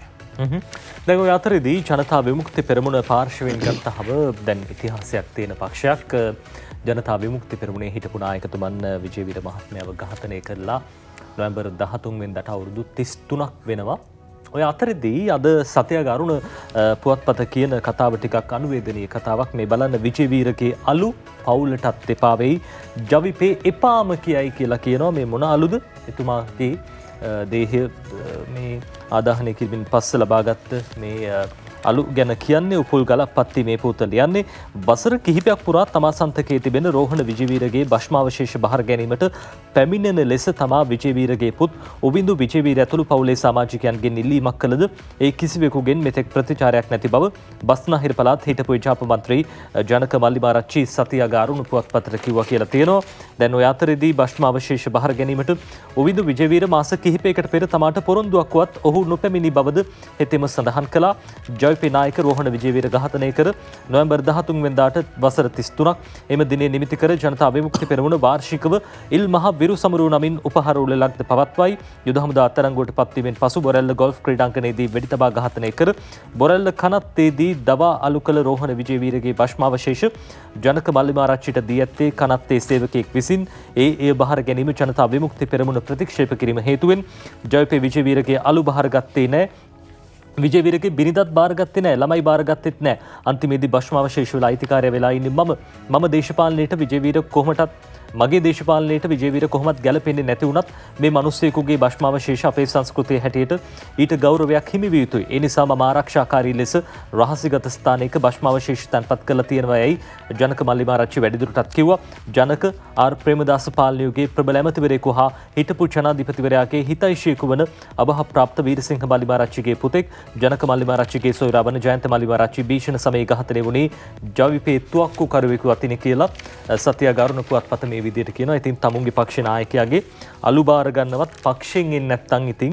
දැන් ඔය අතරේදී ජනතා විමුක්ති පෙරමුණ පාර්ශවයෙන් ගත්තහම දැන් ඉතිහාසයක් තියෙන පක්ෂයක් ජනතා විමුක්ති පෙරමුණේ හිටපු නායකතුමන් විජේවීර මහත්මයාව ඝාතනය කළා නොවැම්බර් 13 වෙනිදාට අවුරුදු 33ක් වෙනවා. ඔය අතරේදී අද සතියක අරුණ පුවත්පත කියන කතාව ටිකක් අනුවේදනීය කතාවක්. මේ බලන්න විජේවීරගේ අලු පවුලටත් එපා වෙයි ජවිපේ එපාම කියයි කියලා කියනවා. මේ මොන අලුද? එතුමාගේ දේහය මේ ආදාහනය කිරීමෙන් පස්සේ ලබාගත්ත මේ අලු ගැන කියන්නේ උපුල් ගලප්පත්ති මේ පොත ලියන්නේ වසර කිහිපයක් පුරා තමා සන්තකයේ තිබෙන රෝහණ විජේවීරගේ භෂ්මාවශේෂ බහර ගැනීමට පැමිණෙන ලෙස තමා විජේවීරගේ පුත් උබින්දු විජේවීර ඇතුළු පවුලේ සමාජිකයන්ගෙන් ඉල්ලීමක් කළද ඒ කිසිවෙකුගෙන් මෙතෙක් ප්‍රතිචාරයක් නැති බව බස්නාහිර පළාත් හිටපු විජාප මන්ත්‍රී ජනක මල්ලිමාරච්චි සතියක අරුණ පුවත්පතට කිව්වා කියලා තියෙනවා. දැන් ඔය අතරේදී භෂ්මාවශේෂ බහර ගැනීමට උබින්දු විජේවීර මාස කිහිපයකට පෙර තමාට පොරොන්දුවක්වත් ඔහු නොපැමිණි බවද හෙතෙම සඳහන් කළා. ජවිපේ නායක රෝහණ විජේවීර ඝාතනය කර නොවැම්බර් 13 වෙනිදාට වසර 33ක් එම දිනේ නිමිති කර ජනතා විමුක්ති පෙරමුණ වාර්ෂිකව ඉල් මහ විරු සමරු නමින් උපහාර උළෙලක්ද පවත්වයි. යුද හමුදා අත්අඩංගුවට පත්වීමෙන් පසු බොරැල්ල ගෝල්ෆ් ක්‍රීඩාංගණයේදී වෙඩි තබා ඝාතනය කර බොරැල්ල කනත්තේදී දවා අලු කළ රෝහණ විජේවීරගේ භෂ්මාවශේෂ ජනක මල්ලිමාරච්චිට දී ඇත්තේ කනත්තේ සේවකයෙක් විසින් ඒ බහර ගැනීම ජනතා විමුක්ති පෙරමුණ ප්‍රතික්ෂේප කිරීම හේතුවෙන් ජවිපේ විජේවීරගේ අලු බහර ගත්තේ නැහැ. විජේවීරගේ බිරිඳත් බාරගත්තේ නැහැ, ළමයි බාරගත්තෙත් නැහැ. අන්තිමේදී භෂ්මාවශේෂ වල අයිතිකාරය වෙලා ඉන්නේ මම දේශපාලනයේට විජේවීර කොහොමටත් මගේ දේශපාලනයට විජේවීර කොහොමත් ගැලපෙන්නේ නැති වුණත් මේ මිනිස්සෙකුගේ භෂ්මාවශේෂ අපේ සංස්කෘතිය හැටියට ඊට ගෞරවයක් හිමි විය යුතුයි. ඒ නිසා මම ආරක්ෂාකාරී ලෙස රහසිගත ස්ථානයක භෂ්මාවශේෂ තැන්පත් කරලා තියෙනවා යයි ජනක මල්ලිමාරච්චි වැඩිදුරටත් කිව්වා. ජනක ආර් ප්‍රේමදාස පාලනයේගේ ප්‍රබල ඇමතිවරයෙකු හා හිටපු ජනාධිපතිවරයාගේ හිතයිෂියෙකු වන අභාවප්‍රාප්ත වීරසිංහ මල්ලිමාරච්චිගේ පුතෙක් ජනක මල්ලිමාරච්චිගේ සොයුරා වන ජයන්ත මල්ලිමාරච්චි භීෂණ සමයේ ඝාතනය වුණේ ජවිපේ තුවක්කුකරුවෙකු අතින් කියලා සත්‍ය ගරුණ පුවත්පත මේ විදියට කියනවා. ඉතින් තමුන්ගේ පක්ෂ නායකයාගේ අලු බාර ගන්නවත් පක්ෂයෙන් එන්නේ නැත්නම් ඉතින්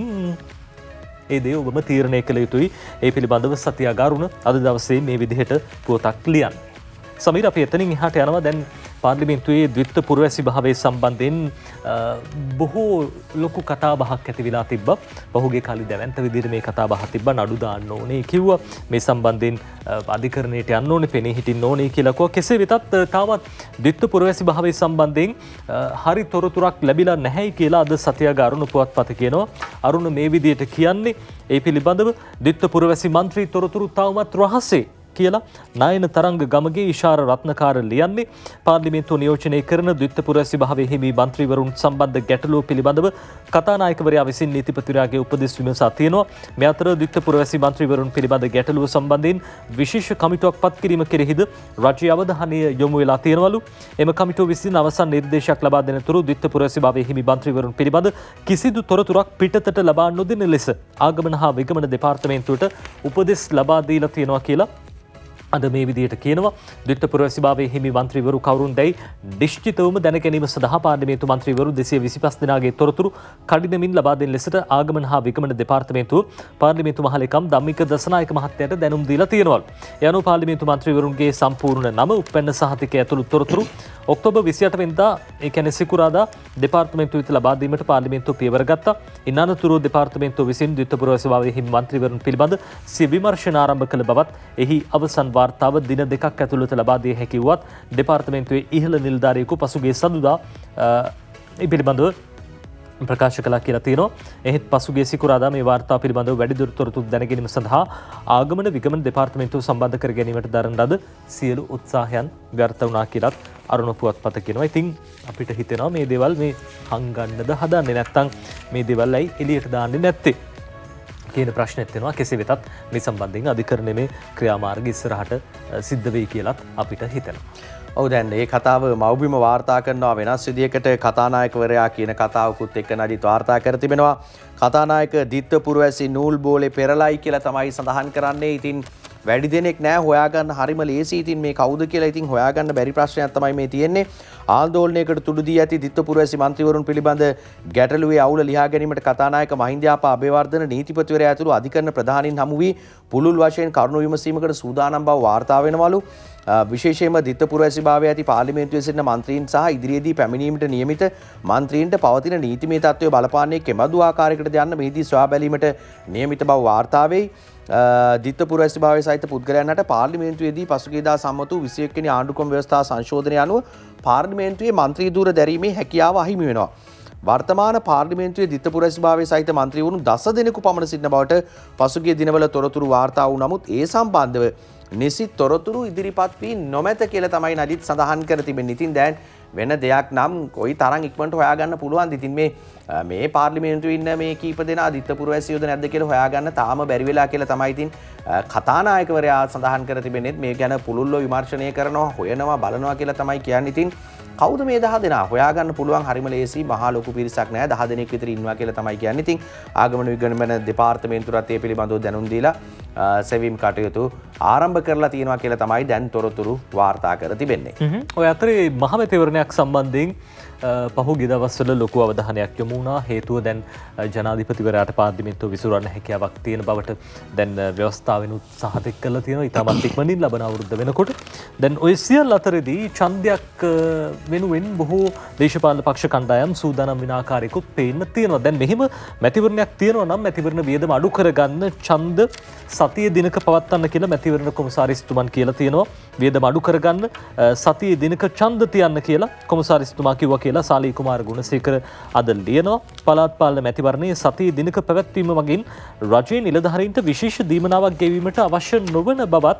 ඒ දේ ඔබම තීරණය කළ යුතුයි. ඒ පිළිබඳව සත්‍ය ගරුණ අද දවසේ මේ විදිහට පුවතක් ලියන්නේ. සමීර අපි එතනින් එහාට යනවා. දැන් පාර්ලිමේන්තුවේ ද්විත්ව පුරවැසි භාවයේ සම්බන්ධයෙන් බොහෝ ලොකු කතා බහක් ඇති වෙලා තිබ්බා. පහුගිය කාලේ දැවැන්ත විදිහට මේ කතා බහ තිබ්බා. නඩු දාන්න ඕනේ කිව්වා. මේ සම්බන්ධයෙන් අධිකරණයට යන්න ඕනේ, පෙනී හිටින්න ඕනේ කියලා කිව්වා. කෙසේ වෙතත් තාමත් ද්විත්ව පුරවැසි භාවයේ සම්බන්ධයෙන් හරි තොරතුරක් ලැබිලා නැහැයි කියලා අද සතියක අරුණ පුවත්පත කියනවා. අරුණ මේ විදිහට කියන්නේ ඒ පිළිබඳව ද්විත්ව පුරවැසි මන්ත්‍රී තොරතුරු තාමත් රහසේ කියලා නායන තරංග ගමගේ ඉෂාර රත්නකාර ලියන්නේ. පාර්ලිමේන්තුව නියෝජනය කරන ද්විත්ව පුරවැසි භාවයේ හිමි මන්ත්‍රීවරුන් සම්බන්ධ ගැටලුව පිළිබඳව කතානායකවරයා විසින් නීතිපතිවරයාගේ උපදෙස් විමසා තියෙනවා. මේ අතර ද්විත්ව පුරවැසි මන්ත්‍රීවරුන් පිළිබඳ ගැටලුව සම්බන්ධයෙන් විශේෂ කමිටුවක් පත් කිරීම කෙරෙහිද රජයේ අවධානය යොමු වෙලා තියෙනවලු. එම කමිටුව විසින් අවසන් නිර්දේශයක් ලබා දෙන තුරු ද්විත්ව පුරවැසි භාවයේ හිමි මන්ත්‍රීවරුන් පිළිබඳ කිසිදු තොරතුරක් පිටතට ලබා නොදෙන ලෙස ආගමන හා විගමන දෙපාර්තමේන්තුවට උපදෙස් ලබා දීලා තියෙනවා කියලා අද මේ විදිහට කියනවා. ද්විත්ව පුරවැසි භාවයේ හිමි මන්ත්‍රීවරු කවුරුන් දැයි නිශ්චිතවම දැන ගැනීම සඳහා පාර්ලිමේන්තු මන්ත්‍රීවරු 225 දෙනාගේ තොරතුරු කඩිනමින් ලබා දෙන ලෙසට ආගමන හා විගමන දෙපාර්තමේන්තුව පාර්ලිමේන්තු මහලේකම් ධම්මික දසනායක මහත්තයාට දැනුම් දීලා තියෙනවා. ඒ අනුව පාර්ලිමේන්තු මන්ත්‍රීවරුන්ගේ සම්පූර්ණ නම, උපැන්න සහතිකය ඇතුළු තොරතුරු ඔක්තෝබර් 28 වෙනිදා ඒ කියන්නේ සිකුරාදා දෙපාර්තමේන්තුව වෙත ලබා දීමට පාර්ලිමේන්තුව පියවර ගත්තා. ඉන් අනතුරුව දෙපාර්තමේන්තුව විසින් ද්විත්ව පුරවැසි භාවයේ හිමි මන්ත්‍රීවරුන් පිළිබඳ සිය විමර්ශන ආරම්භ කළ බවත් එහි අවසන් වාර්තාව දින දෙකක් ඇතුළත ලබා දිය හැකි වුවත් දෙපාර්තමේන්තුවේ ඉහළ නිලධාරියෙකු පසුගිය සඳුදා මේ පිළිබඳව ප්‍රකාශ කළා කියලා තියෙනවා. එහෙත් පසුගිය සිකුරාදා මේ වාර්තාව පිළිබඳව වැඩිදුර තොරතුරු දැන ගැනීම සඳහා ආගමන විගමන දෙපාර්තමේන්තුව සම්බන්ධ කර ගැනීමට දරන ලද සියලු උත්සාහයන් ව්‍යර්ථ වුණා කියලාත් අරුණ පුවත්පත කියනවා. ඉතින් අපිට හිතෙනවා මේ දේවල් මේ හංගන්නද හදන්නේ නැත්නම් මේ දේවල් ඇයි එළියට දාන්නේ නැත්තේ කියන ප්‍රශ්නෙත් වෙනවා. කෙසේ වෙතත් මේ සම්බන්ධයෙන් අධිකරණයේ මේ ක්‍රියාමාර්ග ඉස්සරහට සිද්ධ වෙයි කියලාත් අපිට හිතෙනවා. ඔව් දැන් මේ කතාව මව්බිම වාර්තා කරනවා වෙනස් විදියකට කතානායකවරයා කියන කතාවකුත් එක්ක නඩිත් වාර්තා කර තිබෙනවා. කතානායක ද්විත්ව පුරවැසි නූල් බෝලේ පෙරලයි කියලා තමයි සඳහන් කරන්නේ. ඉතින් වැඩි දෙනෙක් නෑ හොයාගන්න හරිම ලේසි. ඉතින් මේ කවුද කියලා ඉතින් හොයාගන්න බැරි ප්‍රශ්නයක් තමයි මේ තියෙන්නේ. ආందోලනයකට තුඩු දී ඇති දිත්තපුරවැසි මන්ත්‍රීවරුන් පිළිබඳ ගැටලුවේ අවුල ලියා ගැනීමට කතානායක මහින්දයාපා අබේවර්ධන නීතිපතිවරයා ඇතුළු අධිකරණ ප්‍රධානීන් හමු වී පුළුල් වශයෙන් කරුණු විමසීමකට සූදානම් බව වාර්තා වෙනවලු. විශේෂයෙන්ම දිත්තපුරවැසි භාවයේ ඇති පාර්ලිමේන්තුවේ සිටින මන්ත්‍රීන් සහ ඉදිරියේදී පැමිණීමට නියමිත මන්ත්‍රීන්ට පවතින නීතිමය තත්ත්වය බලපාන්නේ කෙබඳු ආකාරයකටද යන්න මෙහිදී සොයා බැලීමට නියමිත බව වාර්තා වෙයි. දිත්තපුරවැසි භාවයේ සහිත පුද්ගලයන්ට පාර්ලිමේන්තුවේදී පසුගියදා සම්මත වූ 21 වෙනි ආණ්ඩුක්‍රම ව්‍යවස්ථා සංශෝධනය අනුව පාර්ලිමේන්තුවේ මන්ත්‍රී ධූර දැරීමේ හැකියාව අහිමි වෙනවා. වර්තමාන පාර්ලිමේන්තුවේ දිත්තපුරවැසි භාවයේ සහිත මන්ත්‍රීවරුන් 10 දෙනෙකු පමණ සිටින බවට පසුගිය දිනවල තොරතුරු වාර්තා වූ නමුත් ඒ සම්බන්ධව නිසි තොරතුරු ඉදිරිපත් වී නොමැත කියලා තමයි නජිත් සඳහන් කර තිබෙන්නේ. ඉතින් දැන් වෙන දෙයක් නම් කොයි තරම් ඉක්මනට හොයාගන්න පුළුවන්ද? ඉතින් මේ පාර්ලිමේන්තුවේ ඉන්න මේ කීප දෙනා දිත්තපුරවැසියෝද නැද්ද කියලා හොයාගන්න තාම බැරි වෙලා කියලා තමයි ඉතින් කතානායකවරයා සඳහන් කර තිබෙන්නේ. මේ ගැන පුළුල්ව විමර්ශනය කරනවා, හොයනවා, බලනවා කියලා තමයි කියන්නේ. ඉතින් කවුද මේ 10 දෙනා? හොයාගන්න පුළුවන් හරිම ලේසි. මහා ලොකු පිරිසක් නෑ. 10 දෙනෙක් විතර ඉන්නවා කියලා තමයි කියන්නේ. ඉතින් ආගමන විගණන දෙපාර්තමේන්තුවත් ඒ පිළිබඳව දැනුම් දීලා සෙවීම් කටයුතු ආරම්භ කරලා තියෙනවා කියලා තමයි දැන් තොරතුරු වාර්තා කර තිබෙන්නේ. ඔය අතරේ මහමැතිවරණයක් සම්බන්ධයෙන් පහුගිය දවස්වල ලොකු අවධානයක් යොමු වුණා. හේතුව දැන් ජනාධිපතිවරයාට පාර්ලිමේන්තුව විසිරවන්න හැකියාවක් තියෙන බවට දැන් ව්‍යවස්ථාවෙනුත් සහතික කරලා තියෙනවා. ඉතාමත් ඉක්මනින් ලබන අවුරුද්ද වෙනකොට දැන් ඔය සියල්ල අතරේදී ඡන්දයක් වෙනුවෙන් බොහෝ දේශපාලන පක්ෂ කණ්ඩායම් සූදානම් වෙන ආකාරයකුත් පේන්න තියෙනවා. දැන් මෙහිම මැතිවරණයක් තියෙනවා නම් මැතිවරණ වියදම අඩු කරගන්න ඡන්ද සතිය දිනක පවත්වන්න කියලා මැතිවරණ කොමසාරිස්තුමන් කියලා තියෙනවා. වියදම අඩු කරගන්න සතිය දිනක ඡන්ද තියන්න කියලා කොමසාරිස්තුමා කිව්වා කියලා සාලී කුමාර ගුණසේකර අද ලියනවා. පළාත් පාලන මැතිවරණයේ සතිය දිනක පැවැත්වීම මගින් රජයේ නිලධාරීන්ට විශේෂ දීමනාවක් ගෙවීමට අවශ්‍ය නොවන බවත්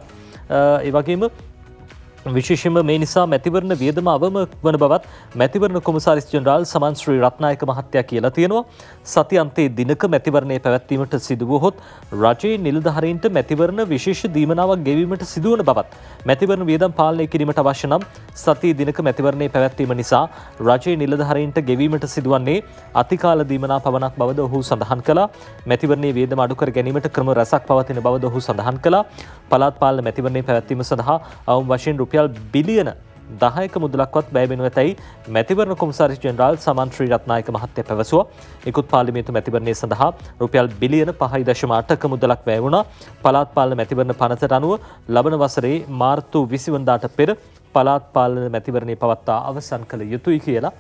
ඒ වගේම විශේෂයෙන්ම මේ නිසා මැතිවරණ වියදම අවම වන බවත් මැතිවරණ කොමසාරිස් ජෙනරාල් සමන් ශ්‍රී රත්නායක මහත්තයා කියලා තියෙනවා. සති අන්තයේ දිනක මැතිවරණය පැවැත්වීමට සිදු වුවහොත් රජයේ නිලධාරීන්ට මැතිවරණ විශේෂ දීමනාවක් ගෙවීමට සිදුවන බවත් මැතිවරණ වියදම් පාලනය කිරීමට අවශ්‍ය නම් සති දිනක මැතිවරණය පැවැත්වීම නිසා රජයේ නිලධාරීන්ට ගෙවීමට සිදුවන්නේ අතිකාල දීමනා පවණක් බවද ඔහු සඳහන් කළා. මැතිවරණයේ වියදම අඩු කර ගැනීමට ක්‍රම රැසක් පවතින බවද ඔහු සඳහන් කළා. පළාත් පාලන මැතිවරණය පැවැත්වීම සඳහා අවම වශයෙන් රුපියල් බිලියන 10ක මුදලක්වත් වැය වෙනු ඇතැයි මැතිවරණ කොමසාරිස් ජෙනරාල් සමන් ශ්‍රී රත්නායක මහත්තයා පැවසුවා. ඉකුත් පාර්ලිමේන්තු මැතිවරණය සඳහා රුපියල් බිලියන 5.8ක මුදලක් වැය වුණා. පළාත් පාලන මැතිවරණ පනතට අනුව ලබන වසරේ මාර්තු 20 වෙනිදාට පෙර පළාත් පාලන මැතිවරණය පවත්වා අවසන් කළ යුතුයි කියලා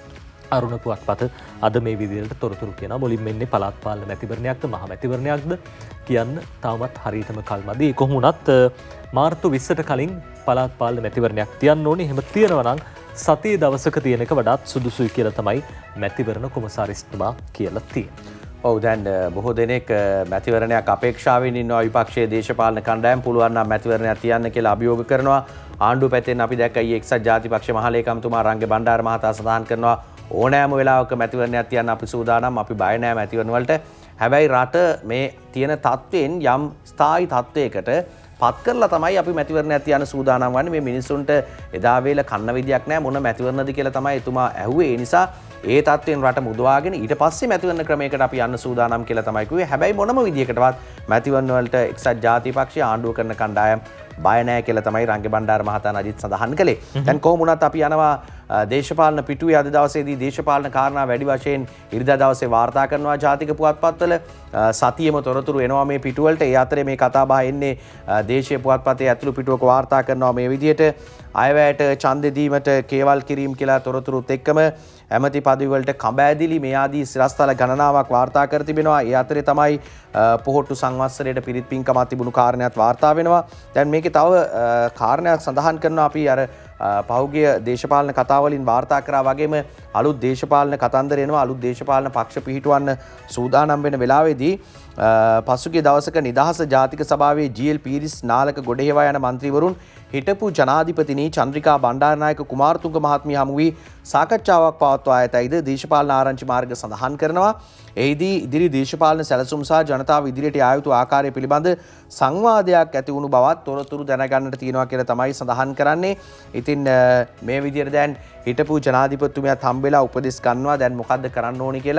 අරුණ පුවත්පත අද මේ විදිහට තොරතුරු කියනවා. මුලින්ම එන්නේ පළාත් පාලන මැතිවරණයක්ද මහ මැතිවරණයක්ද කියන්න තාමත් හරියටම කල්මදි. කොහොම වුණත් මාර්තු 20ට කලින් පළාත් පාලන මැතිවරණයක් තියන්න ඕනේ. එහෙම තියනවා නම් සතියේ දවසක තියෙන එක වඩාත් සුදුසුයි කියලා තමයි මැතිවරණ කොමසාරිස්තුමා කියලා තියෙන්නේ. ඔව් දැන් බොහෝ දෙනෙක් මැතිවරණයක් අපේක්ෂාවෙන් ඉන්නවා. විපක්ෂයේ දේශපාලන කණ්ඩායම් පුළුවන් නම් මැතිවරණයක් තියන්න කියලා අභියෝග කරනවා. ආණ්ඩුව පැත්තෙන් අපි දැක්ක ඊයේ එක්සත් ජාතිපක්ෂ මහලේකම්තුමා රංගේ බණ්ඩාර මහතා සඳහන් කරනවා ඕනෑම වෙලාවක මැතිවරණයක් තියන්න අපි සූදානම්, අපි බය නැහැ මැතිවරණ වලට. හැබැයි රට මේ තියෙන තත්ත්වයෙන් යම් ස්ථායි තත්ත්වයකට පත් කරලා තමයි අපි මැතිවරණයක් තියන්න සූදානම් වන්නේ. මේ මිනිස්සුන්ට එදා වේල කන්න විදියක් නැහැ, මොන මැතිවරණද කියලා තමයි එතුමා ඇහුවේ. ඒ නිසා ඒ තත්ත්වයෙන් රට මුදවාගෙන ඊට පස්සේ මැතිවරණ ක්‍රමයකට අපි යන්න සූදානම් කියලා තමයි කිව්වේ. හැබැයි මොනම විදියකටවත් මැතිවරණ වලට එක්සත් ජාතිපක්ෂය ආණ්ඩුව කරන කණ්ඩායම් බය නැහැ කියලා තමයි රංගේ බණ්ඩාර මහතා නජිත් සඳහන් කළේ. දැන් කොහොම වුණත් අපි යනවා දේශපාලන පිටුවේ අද දවසේදී දේශපාලන කාරණා වැඩි වශයෙන් ඉරිදා දවසේ වාර්තා කරනවා ජාතික පුවත්පත්වල. සතියෙම තොරතුරු එනවා මේ පිටුවලට. ඒ අතරේ මේ කතාබහ එන්නේ දේශීය පුවත්පතේ ඇතුළු පිටුවක වාර්තා කරනවා මේ විදිහට අයවැයට ඡන්දෙ දීමට කේවල් කිරීම කියලා තොරතුරුත් එක්කම ඇමති පදවි වලට කඹ ඇදිලි මේ ආදී සිරස්තල ගණනාවක් වාර්තා කර තිබෙනවා. ඒ අතරේ තමයි පොහොට්ටු සංවත්සරයට පිරිත් පින්කමක් තිබුණු කාරණයක් වාර්තා වෙනවා. දැන් මේකේ තව කාරණයක් සඳහන් කරනවා අපි අර පහුගිය දේශපාලන කතාවලින් වාර්තා කරා වගේම අලුත් දේශපාලන කතන්දර එනවා. අලුත් දේශපාලන පක්ෂ පිහිටවන්න සූදානම් වෙන වෙලාවේදී පසුගිය දවසක නිදහස ජාතික සභාවේ ජී.එල්. පීරිස් නාලක ගොඩේවා යන මන්ත්‍රීවරුන් හිටපු ජනාධිපතිනී චන්ද්‍රිකා බණ්ඩාරනායක කුමාරතුංග මහත්මිය හමු වී සාකච්ඡාවක් පවත්වා ඇතැයිද දේශපාලන ආරංචි මාර්ග සඳහන් කරනවා. එහිදී ඉදිරි දේශපාලන සැලසුම් සහ ජනතාව ඉදිරියට යා යුතු ආකාරය පිළිබඳ සංවාදයක් ඇති වුණු බවත් තොරතුරු දැනගන්නට තියෙනවා කියලා තමයි සඳහන් කරන්නේ. ඉතින් මේ විදිහට දැන් හිටපු ජනාධිපතිතුමියත් හම්බෙලා උපදෙස් ගන්නවා දැන් මොකද්ද කරන්න ඕනි කියලා.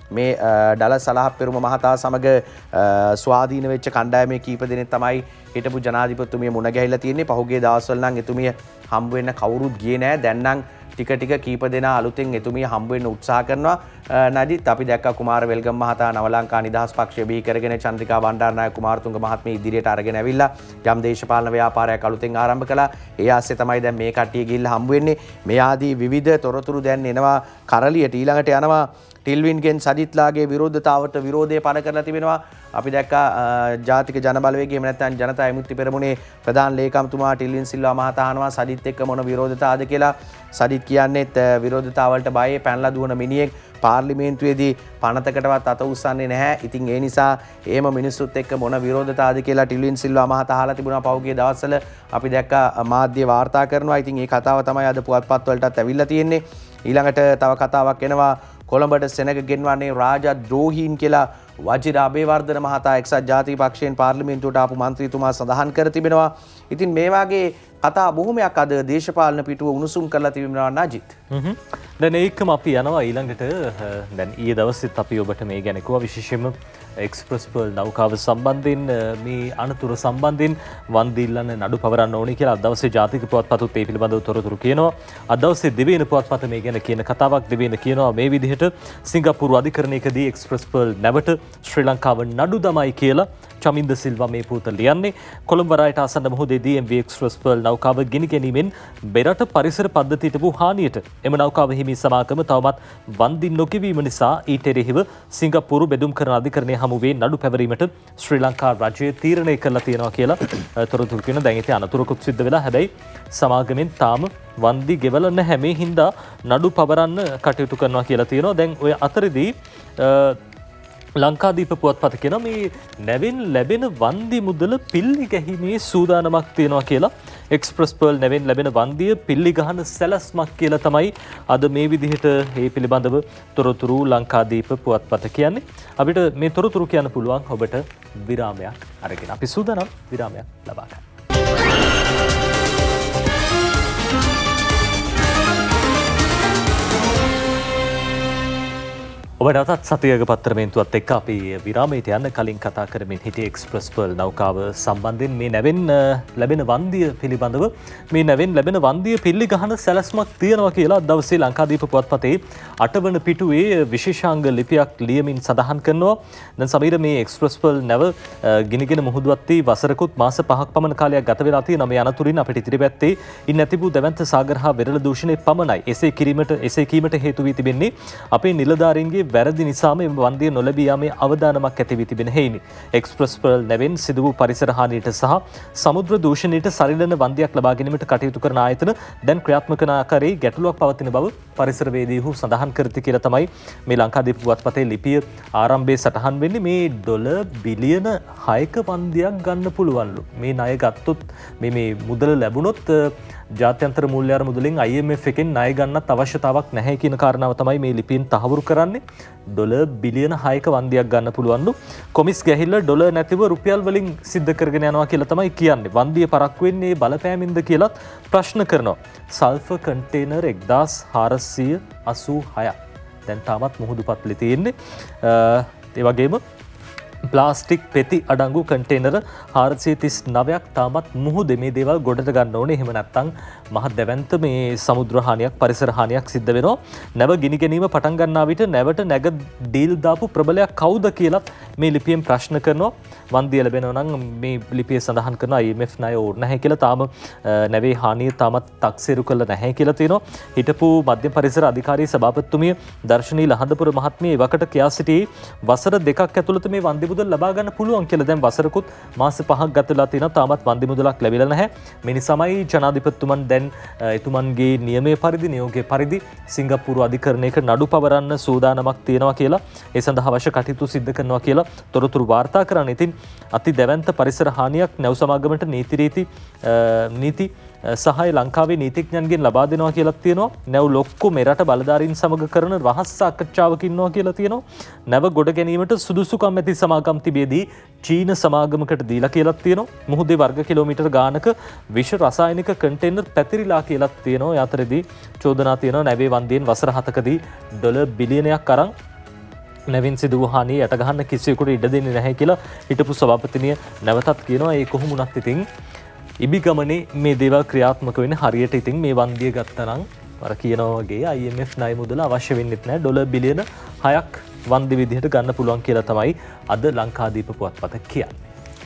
මේ ඩල සලහ පෙරුම මහතා සමග ස්වාධීන වෙච්ච කණ්ඩායමේ කීප දෙනෙක් තමයි හිටපු ජනාධිපතිතුමිය මුණ ගැහිලා තියෙන්නේ. පහුගිය දවස්වල නම් එතුමිය හම්බ වෙන්න කවුරුත් ගියේ නෑ. දැන් නම් ටික ටික කීප දෙනා අලුතෙන් එතුමිය හම්බ වෙන්න උත්සාහ කරනවා. නදිත් අපි දැක්කා කුමාර වෙල්ගම් මහතා නව ලංකා නිදහස් පක්ෂය බිහි කරගෙන චන්ද්‍රිකා බණ්ඩාරනායක කුමාරතුංග මහත්මිය ඉදිරියට අරගෙන ඇවිල්ලා යම් දේශපාලන ව්‍යාපාරයක් අලුතෙන් ආරම්භ කළා. ඒ ආස්සේ තමයි දැන් මේ කට්ටිය ගිහිල්ලා හම්බ වෙන්නේ. මේ ආදී විවිධ තොරතුරු දැන් එනවා කරලියට. ඊළඟට යනවා ටිල්වින්ගෙන් සජිත්ලාගේ විරෝධතාවට විරෝධය පළ කරලා තිබෙනවා. අපි දැක්කා ජාතික ජනබලවේගය එහෙම නැත්නම් ජනතා විමුක්ති පෙරමුණේ ප්‍රධාන ලේකම්තුමා ටිල්වින් සිල්වා මහතා අහනවා සජිත් එක්ක මොන විරෝධතාවද කියලා. සජිත් කියන්නේත් විරෝධතාවලට බයයි පැනලා දුවන මිනිහෙක් පාර්ලිමේන්තුවේදී පනතකටවත් අත උස්සන්නේ නැහැ. ඉතින් ඒ නිසා එහෙම මිනිස්සුත් එක්ක මොන විරෝධතාවද කියලා ටිල්වින් සිල්වා මහතා අහලා තිබුණා පහුගිය දවස්වල. අපි දැක්කා මාධ්‍ය වාර්තා කරනවා. ඉතින් මේ කතාව තමයි අද පුවත්පත් වලටත් ඇවිල්ලා තියෙන්නේ. ඊළඟට තව කතාවක් එනවා කොළඹට සෙනග ගෙන්වන්නේ රාජද්‍රෝහීන් කියලා වජිර අබේවර්ධන මහතා එක්සත් ජාතික පක්ෂයෙන් පාර්ලිමේන්තුවට ආපු මන්ත්‍රීතුමා සඳහන් කර තිබෙනවා. ඉතින් මේ වගේ කතා බොහොමයක් අද දේශපාලන පිටුව උණුසුම් කරලා තිබෙනවා නජිත්. දැන් ඒකම අපි යනවා ඊළඟට. දැන් ඊයේ දවසෙත් අපි ඔබට මේ ගැන කිව්වා විශේෂයෙන්ම එක්ස්ප්‍රස් පර්ල් නෞකාව සම්බන්ධයෙන් මේ අනතුර සම්බන්ධයෙන් වන්දි ඉල්ලන්න නඩු පවරන්න ඕනේ කියලා අද දවසේ ජාතික පුවත්පතත් ඒ පිළිබඳව තොරතුරු කියනවා. අද දවසේ දෙවෙනි පුවත්පත මේ ගැන කියන කතාවක් දෙවෙනි කියනවා මේ විදිහට සිංගප්පූරු අධිකරණයකදී එක්ස්ප්‍රස් පර්ල් නැවට ශ්‍රී ලංකාව නඩු දමයි කියලා චමින්ද සිල්වා මේ පුවත ලියන්නේ. කොළඹ වරායට ආසන්න මොහොතේදී MV එක්ස්ප්‍රස් පර්ල් නෞකාව ගෙන ගැනීමෙන් බෙරට පරිසර පද්ධතියට වූ හානියට එම නෞකාව හිමි සමාගම තවමත් වන්දි නොගෙවීම නිසා ඊට එරෙහිව සිංගප්පූරු බෙදුම් කරන අධිකරණය හමුවේ නඩු පැවරීමට ශ්‍රී ලංකා රජය තීරණය කළා තියෙනවා කියලා තොරතුරු කියන. දැන් ඉතින් අනතුරකුත් සිද්ධ වෙලා හැබැයි සමාගමෙන් තාම වන්දි ගෙවලා නැහැ. මේ හින්දා නඩු පවරන්න කටයුතු කරනවා කියලා තියෙනවා. දැන් ඔය අතරදී ලංකාදීප පුවත්පත කියන මේ නැවෙන් ලැබෙන වන්දි මුදල පිල්ලි ගැහිමේ සූදානමක් තියෙනවා කියලා. එක්ස්ප්‍රස් පර්ල් නැවෙන් ලැබෙන වන්දිය පිල්ලි ගහන සැලැස්මක් කියලා තමයි අද මේ විදිහට මේ පිළිබඳව තොරතුරු ලංකාදීප පුවත්පත කියන්නේ. අපිට මේ තොරතුරු කියන්න පුළුවන් ඔබට විරාමයක් අරගෙන. අපි සූදානම් විරාමයක් ලබා ගන්න. ඔබටත් සතියක පත්තරමේන්තුවත් එක්ක අපි විරාමයට යන්න කලින් කතා කරමින් හිටියේ එක්ස්ප්‍රස් පර්ල් නෞකාව සම්බන්ධයෙන් මේ නැවෙන් ලැබෙන වන්දිය පිළිබඳව. මේ නැවෙන් ලැබෙන වන්දිය පිල්ලි ගහන සැලැස්මක් තියෙනවා කියලා දවසේ ලංකාදීප පුවත්පතේ 8 වන පිටුවේ විශේෂාංග ලිපියක් ලියමින් සඳහන් කරනවා. දැන් සමීර මේ එක්ස්ප්‍රස් පර්ල් නැව ගිනිගෙන මුහුදුවත් වී වසරකුත් මාස 5ක් පමණ කාලයක් ගත වෙලා තියෙනවා. මේ අනතුරින් අපිට ඉදිරි පැත්තේ ඉන්න තිබූ දැවැන්ත සාගර හා වෙරළ දූෂණය පමණයි. එසේ කීමට හේතු වී තිබෙන්නේ අපේ නිලධාරීන්ගේ වැරදි නිසාම එම වන්දිය නොලැබී යාමේ අවදානමක් ඇති වී තිබෙන හේයිනි. එක්ස්ප්‍රස් පර්ල් නැවෙන් සිදු වූ පරිසර හානියට සහ සමුද්‍ර දූෂණයට සරිලන වන්දියක් ලබා ගැනීමට කටයුතු කරන ආයතන දැන් ක්‍රියාත්මක කරන ආකාරයේ ගැටලුවක් පවතින බව පරිසරවේදීහු සඳහන් කරති කියලා තමයි මේ ලංකාදීප පුවත්පතේ ලිපිය ආරම්භයේ සටහන් වෙන්නේ. මේ ඩොලර් බිලියන 6ක වන්දියක් ගන්න පුළුවන්ලු. මේ ණය ගත්තොත් මේ මුදල ලැබුණොත් ජාත්‍යන්තර මූල්‍ය මුදලින් IMF එකෙන් ණය ගන්නත් අවශ්‍යතාවක් නැහැ කියන කාරණාව තමයි මේ ලිපියෙන් තහවුරු කරන්නේ. ඩොලර් බිලියන 6ක වන්දියක් ගන්න පුළුවන්ලු. කොමිස් ගැහිල්ල ඩොලර් නැතිව රුපියල් වලින් සිද්ධ කරගෙන යනවා කියලා තමයි කියන්නේ. වන්දිය පරක්කු වෙන්නේ බලපෑමින්ද කියලාත් ප්‍රශ්න කරනවා. සල්ෆර් කන්ටේනර් 1486 දැන් තාමත් මුහුදු පත්ලේ තියෙන්නේ. ඒ වගේම ප්ලාස්ටික් පෙති අඩංගු කන්ටේනර 439ක් තාමත් මුහුදේ මේ දේවල් ගොඩට ගන්න ඕනේ. එහෙම නැත්නම් මහ දැවැන්ත මේ සමුද්‍ර හානියක් පරිසර හානියක් සිද්ධ වෙනවා. නැව ගිනි ගැනීම පටන් ගන්නා විට නැවට නැග ඩීල් දාපු ප්‍රබලයක් කවුද කියලාත් මේ ලිපියෙන් ප්‍රශ්න කරනවා. වන්දිය ලැබෙනවා නම් මේ ලිපියේ සඳහන් කරන IMF ණය ඕන නැහැ කියලා. තාම නැවේ හානිය තාමත් තක්සේරු කළ නැහැ කියලා තියෙනවා. හිටපු මධ්‍යම පරිසර අධිකාරී සභාපතිතුමිය දර්ශනී ලහඳපුර මහත්මිය එවකට කියා සිටි වසර 2ක් ඇතුළත මේ වන්දි මුදල් ලබා ගන්න පුළුවන් කියලා. දැන් වසරකුත් මාස 5ක් ගත වෙලා තියෙනවා. තාමත් වන්දි මුදලක් ලැබිලා නැහැ. මේ නිසාමයි ජනාධිපතිතුමන් දැන් එතුමන්ගේ නියමයේ පරිදි නියෝගයේ පරිදි සිංගප්පූරු අධිකරණයක නඩු පවරන්න සූදානමක් තියෙනවා කියලා. ඒ සඳහා අවශ්‍ය කටයුතු සිදු කරනවා කියලා තොරතුරු වාර්තා කරන්නේ. ඉතින් අති දැවැන්ත පරිසර හානියක් නැව් සමාගමට නීති සහය ලංකාවේ නීතිඥයන්ගෙන් ලබා දෙනවා කියලා තියෙනවා. නැව් ලොක්කු මෙරට බලධාරීන් සමග කරන රහස් සාකච්ඡාවක ඉන්නවා කියලා තියෙනවා. නැව ගොඩ ගැනීමට සුදුසුකම් ඇති සමාගම් තිබේදී චීන සමාගමකට දීලා කියලා තියෙනවා. මුහුදේ වර්ග කිලෝමීටර් ගානක විෂ රසායනික කන්ටේනර් පැතිරිලා කියලා තියෙනවා. යතරදී චෝදනා තියෙනවා නැවේ වන්දියෙන් වසර 7කදී ඩොලර් බිලියනයක් අරන් නැවින් සිදු වූ හානිය යට ගන්න කිසියෙකුට ඉඩ දෙන්නේ නැහැ කියලා හිටපු සභාපතිනිය නැවතත් කියනවා. ඒ කොහොම වුණත් ඉතින් ඉබිගමනේ මේ දේවල් ක්‍රියාත්මක වෙන්නේ හරියට ඉතින් මේ වන්දිය ගත්තනම් අර කියනවා වගේ IMF ණය මුදල අවශ්‍ය වෙන්නේ නැහැ. ඩොලර් බිලියන 6ක් වන්දි විදිහට ගන්න පුළුවන් කියලා තමයි අද ලංකාදීප පුවත්පත කියන්නේ.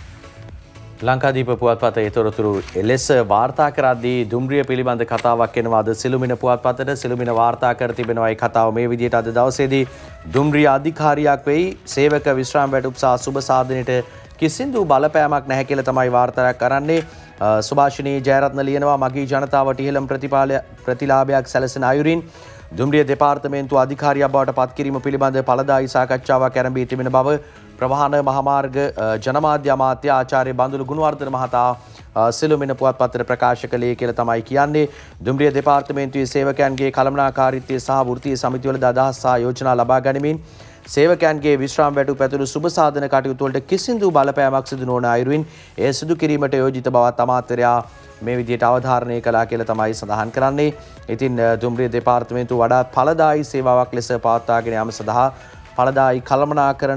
ලංකාදීප පුවත්පත ඒතරතුරු එලෙස වාර්තා කරද්දී දුම්රිය පිළිබඳ කතාවක් එනවා. අද සිළුමිණ පුවත්පතට සිළුමිණ වාර්තා කර තිබෙනවා. ඒ කතාව මේ විදිහට අද දවසේදී දුම්රිය අධිකාරියක් වෙයි සේවක විශ්‍රාම වැටුප් සහ සුබ සාධනෙට කිසිදු බලපෑමක් නැහැ කියලා තමයි වාර්තාවක් කරන්නේ. සුභාෂිනී ජයරත්න ලියනවා මගී ජනතාවට ඉහළම ප්‍රතිලාභයක් සැලසෙන අයුරින් දුම්රිය දෙපාර්තමේන්තුව අධිකාරියක් බවට පත් කිරීම පිළිබඳ ඵලදායී සාකච්ඡාවක් ආරම්භ තිබෙන බව ප්‍රවාහන මහමාර්ග ජනමාධ්‍ය අමාත්‍ය ආචාර්ය බඳුළු ගුණවර්ධන මහතා සිළුමිණ පුවත්පතට ප්‍රකාශ කළේ කියලා තමයි කියන්නේ. දුම්රිය දෙපාර්තමේන්තුවේ සේවකයන්ගේ කළමනාකාරීත්වය සහ වෘත්තීය සමිතිවලද අදහස් සහ යෝජනා ලබා ගැනීමෙන් සේවකයන්ගේ විශ්‍රාම වැටුප් ඇතුළු සුබ සාධන කටයුතු වලට කිසිදු බලපෑමක් සිදු නොවන අයුරින් එය සිදු කිරීමට යෝජිත බවත් අමාත්‍යරයා මේ විදිහට අවධාරණය කළා කියලා තමයි සඳහන් කරන්නේ. ඉතින් දුම්රිය දෙපාර්තමේන්තුව වඩාත් ඵලදායී සේවාවක් ලෙස පවත්වාගෙන යාම සඳහා ඵලදායී කළමනාකරණ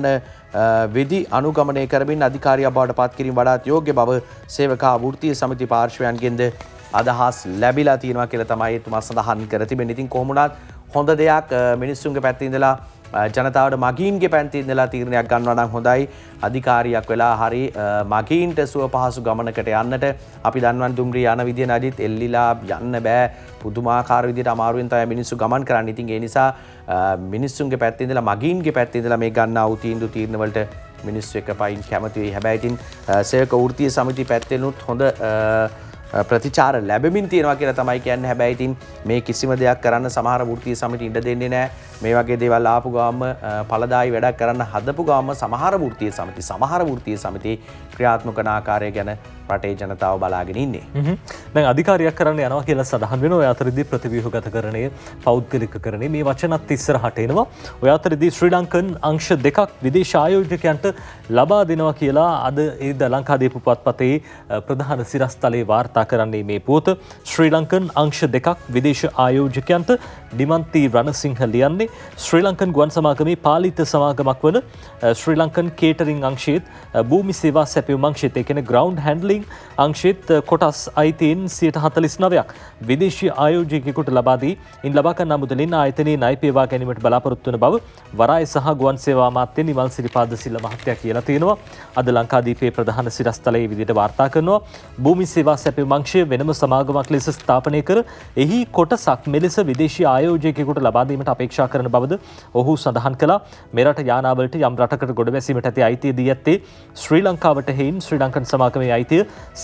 විධි අනුගමනය කරමින් අධිකාරියක් බවට පත් කිරීම වඩාත් යෝග්‍ය බව සේවකා වෘත්තීය සමිති පාර්ශ්වයන්ගෙන්ද අදහස් ලැබිලා තියෙනවා කියලා තමයි එතුමා සඳහන් කර තිබෙන්නේ. ඉතින් කොහොම වුණත් හොඳ දෙයක් මිනිස්සුන්ගේ පැත්තේ ඉඳලා ජනතාවට මගීන්ගේ පැත්තේ ඉඳලා තීරණයක් ගන්නවා නම් හොඳයි. අධිකාරියක් වෙලා හරි මගීන්ට සුව පහසු ගමනකට යන්නට අපි දන්වන් දුම්රිය යන විදිය නදිත් එල්ලිලා යන්න බෑ. පුදුමාකාර විදියට අමාරුවෙන් තමයි මිනිස්සු ගමන් කරන්නේ. ඉතින් ඒ නිසා මිනිස්සුන්ගේ පැත්තේ ඉඳලා මගීන්ගේ පැත්තේ ඉඳලා මේ ගන්න ආ තීරණ වලට මිනිස්සු එක පයින් කැමති වෙයි. හැබැයි ඉතින් සේවක වෘත්තීය සමිති පැත්තෙනුත් හොඳ ප්‍රතිචාර ලැබෙමින් තියෙනවා කියලා තමයි කියන්නේ. හැබැයි ඉතින් මේ කිසිම දෙයක් කරන්න සමහර වෘත්තීය සමිති ඉඩ දෙන්නේ නැහැ. මේ වගේ දේවල් ආපු ගාම ඵලදායී වැඩක් කරන්න හදපු ගාම සමහර වෘත්තීය සමිති ක්‍රියාත්මක කරන ආකාරය ගැන රටේ ජනතාව බලාගෙන ඉන්නේ. දැන් අධිකාරියක් කරන්න යනවා කියලා සඳහන් වෙනවා. ඔය අතරදී ප්‍රතිව්‍යුහගතකරණය, පෞද්ගලිකකරණය මේ වචනත් ඉස්සරහට එනවා. ඔය අතරදී ශ්‍රී ලංකන් අංශ දෙකක් විදේශ ආයෝජකයන්ට ලබා දෙනවා කියලා අද ඉරිදා ලංකාදීප පුවත්පතේ ප්‍රධාන සිරස්තලයේ වාර්තා කරන්නේ මේ පුවත. ශ්‍රී ලංකන් අංශ දෙකක් විදේශ ආයෝජකයන්ට ඩිමන්ති රණසිංහ ලියන්නේ ශ්‍රී ලංකන් ගුවන් සමාගමේ පාලිත සමාගමක් වන ශ්‍රී ලංකන් කේටරිං අංශයේත් භූමි සේවා සැපයුම් අංශයේත් ඒ කියන්නේ ග්‍රවුන්ඩ් හැන්ඩ්ලිං අංශයේත් කොටස් අයිතීන් 49%ක් විදේශීය ආයෝජකයෙකුට ලබා දී ඉන් ලබා ගන්නා මුදලින් ආයතනයේ ණය පියවා ගැනීමට බලාපොරොත්තු වන බව වරාය සහ ගුවන් සේවා අමාත්‍ය නිමල් සිරිපාද සිල්ල මහත්තයා කියලා තියෙනවා. අද ලංකාදීපේ ප්‍රධාන සිරස්තලයේ විදිහට වාර්තා කරනවා. භූමි සේවා සැපයුම් අංශය වෙනම සමාගමක් ලෙස ස්ථාපනය කර එහි කොටසක් මෙලෙස විදේශීය ආයෝජකයෙකුට ලබා දීමට අපේක්ෂා කරන බවද ඔහු සඳහන් කළා. මෙරට යානාවලට යම් රටකට ගොඩබැසීමට ඇති අයිතිය දී ඇත්තේ ශ්‍රී ලංකාවට හේයින් ශ්‍රී ලංකන් සමාගමේ අයිතිය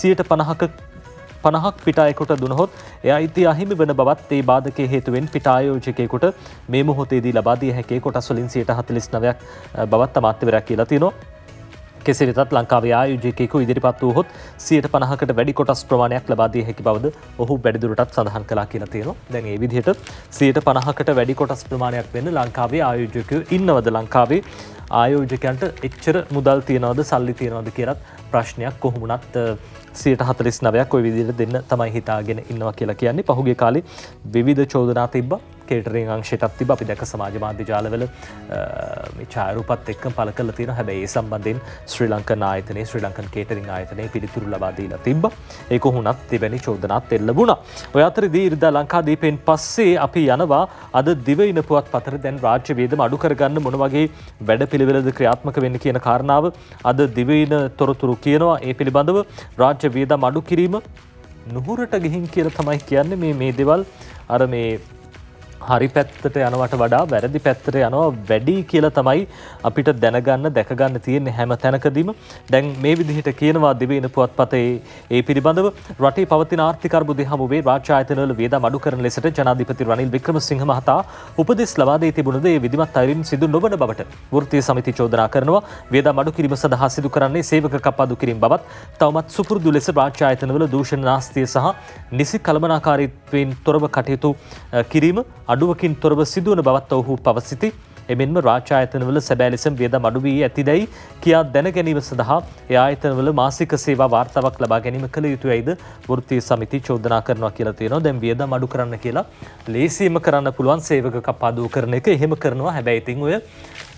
50ක් පිටායකට දුනහොත් ඒ අයිතිය අහිමි වන බවත් ඒ බාධකයේ හේතුවෙන් පිටායෝජකයෙකුට මේ මොහොතේදී ලබා දිය හැකි කොටස් වලින් 49%ක් බවත් අමාත්‍යවරයා කියලා තියෙනවා. කෙසේ වෙතත් ලංකාවේ ආයෝජකයෙකු ඉදිරිපත් වූහොත් 50%කට වැඩි කොටස් ප්‍රමාණයක් ලබා දිය හැකි බවද ඔහු වැඩිදුරටත් සඳහන් කළා කියලා තියෙනවා. දැන් මේ විදිහට 50%කට වැඩි කොටස් ප්‍රමාණයක් වෙන්න ලංකාවේ ආයෝජකයෝ ඉන්නවද? ලංකාවේ ආයෝජකයන්ට එච්චර මුදල් තියනවද, සල්ලි තියනවද කියලත් ප්‍රශ්නයක් කොහොම වුණත් 49%ක් ওই විදිහට දෙන්න තමයි හිතාගෙන ඉන්නවා කියලා කියන්නේ. පහුගිය කාලේ විවිධ චෝදනා තිබ්බා. කේටරිං අංශයටත් තිබ්බ. අපි දැක සමාජ මාධ්‍ය ජාලවල මේ ඡායාරූපත් එක්ක පළ කරලා තියෙනවා. හැබැයි ඒ සම්බන්ධයෙන් ශ්‍රී ලංකන් ආයතනයේ ශ්‍රී ලංකන් කේටරිං ආයතනයේ පිළිතුරු ලබා දීලා තිබ්බා. ඒක වුණත් දෙවැනි චෝදනාත් එල්ල වුණා. ඔය අතරදී ඉරිදා ලංකාදීපෙන් පස්සේ අපි යනවා අද දිවයින පුවත්පතට. දැන් රාජ්‍ය වියදම අඩු කරගන්න මොන වගේ වැඩපිළිවෙලද ක්‍රියාත්මක වෙන්නේ කියන කාරණාව අද දිවයින තොරතුරු කියනවා. ඒ පිළිබඳව රාජ්‍ය වියදම අඩු කිරීම නුහුරට ගිහින් කියලා තමයි කියන්නේ. මේ දේවල් අර මේ හරි පැත්තට යනවට වඩා වැරදි පැත්තට යනවා වැඩි කියලා තමයි අපිට දැනගන්න දැකගන්න තියෙන්නේ හැම තැනකදීම. දැන් මේ විදිහට කියනවා දිවයින පුවත්පතේ ඒ පිළිබඳව රටේ පවතින ආර්ථික අර්බුදය හමුවේ රාජ්‍ය ආයතනවල වියදම් අඩු කරන ලෙසට ජනාධිපති රනිල් වික්‍රමසිංහ මහතා උපදෙස් ලබා දී තිබුණද ඒ විධිමත් අයුරින් සිදු නොවන බවට වෘත්තීය සමිති චෝදනා කරනවා. වියදම් අඩු කිරීම සඳහා සිදු කරන්නේ සේවක කප් අඩු කිරීම බවත් තවමත් සුපුරුදු ලෙස රාජ්‍ය ආයතනවල දූෂණ නාස්තිය සහ නිසි කළමනාකාරීත්වයෙන් තොරව කටයුතු කිරීම අඩුවකින් තොරව සිදුවන බවත් ඔහු පවසිති. එමෙන්ම රාජ්‍ය ආයතනවල සැබෑ ලෙසම වියදම් අඩු වී ඇතිදැයි කියා දැන ගැනීම සඳහා ඒ ආයතනවල මාසික සේවා වාර්තාවක් ලබා ගැනීම කළ යුතුයයිද වෘත්තීය සමිති චෝදනා කරනවා කියලා තියෙනවා. දැන් වියදම් අඩු කරන්න කියලා ලේසියෙන්ම කරන්න පුළුවන් සේවක කප් අඩු කරන එක එහෙම කරනවා. හැබැයි ඉතින් ඔය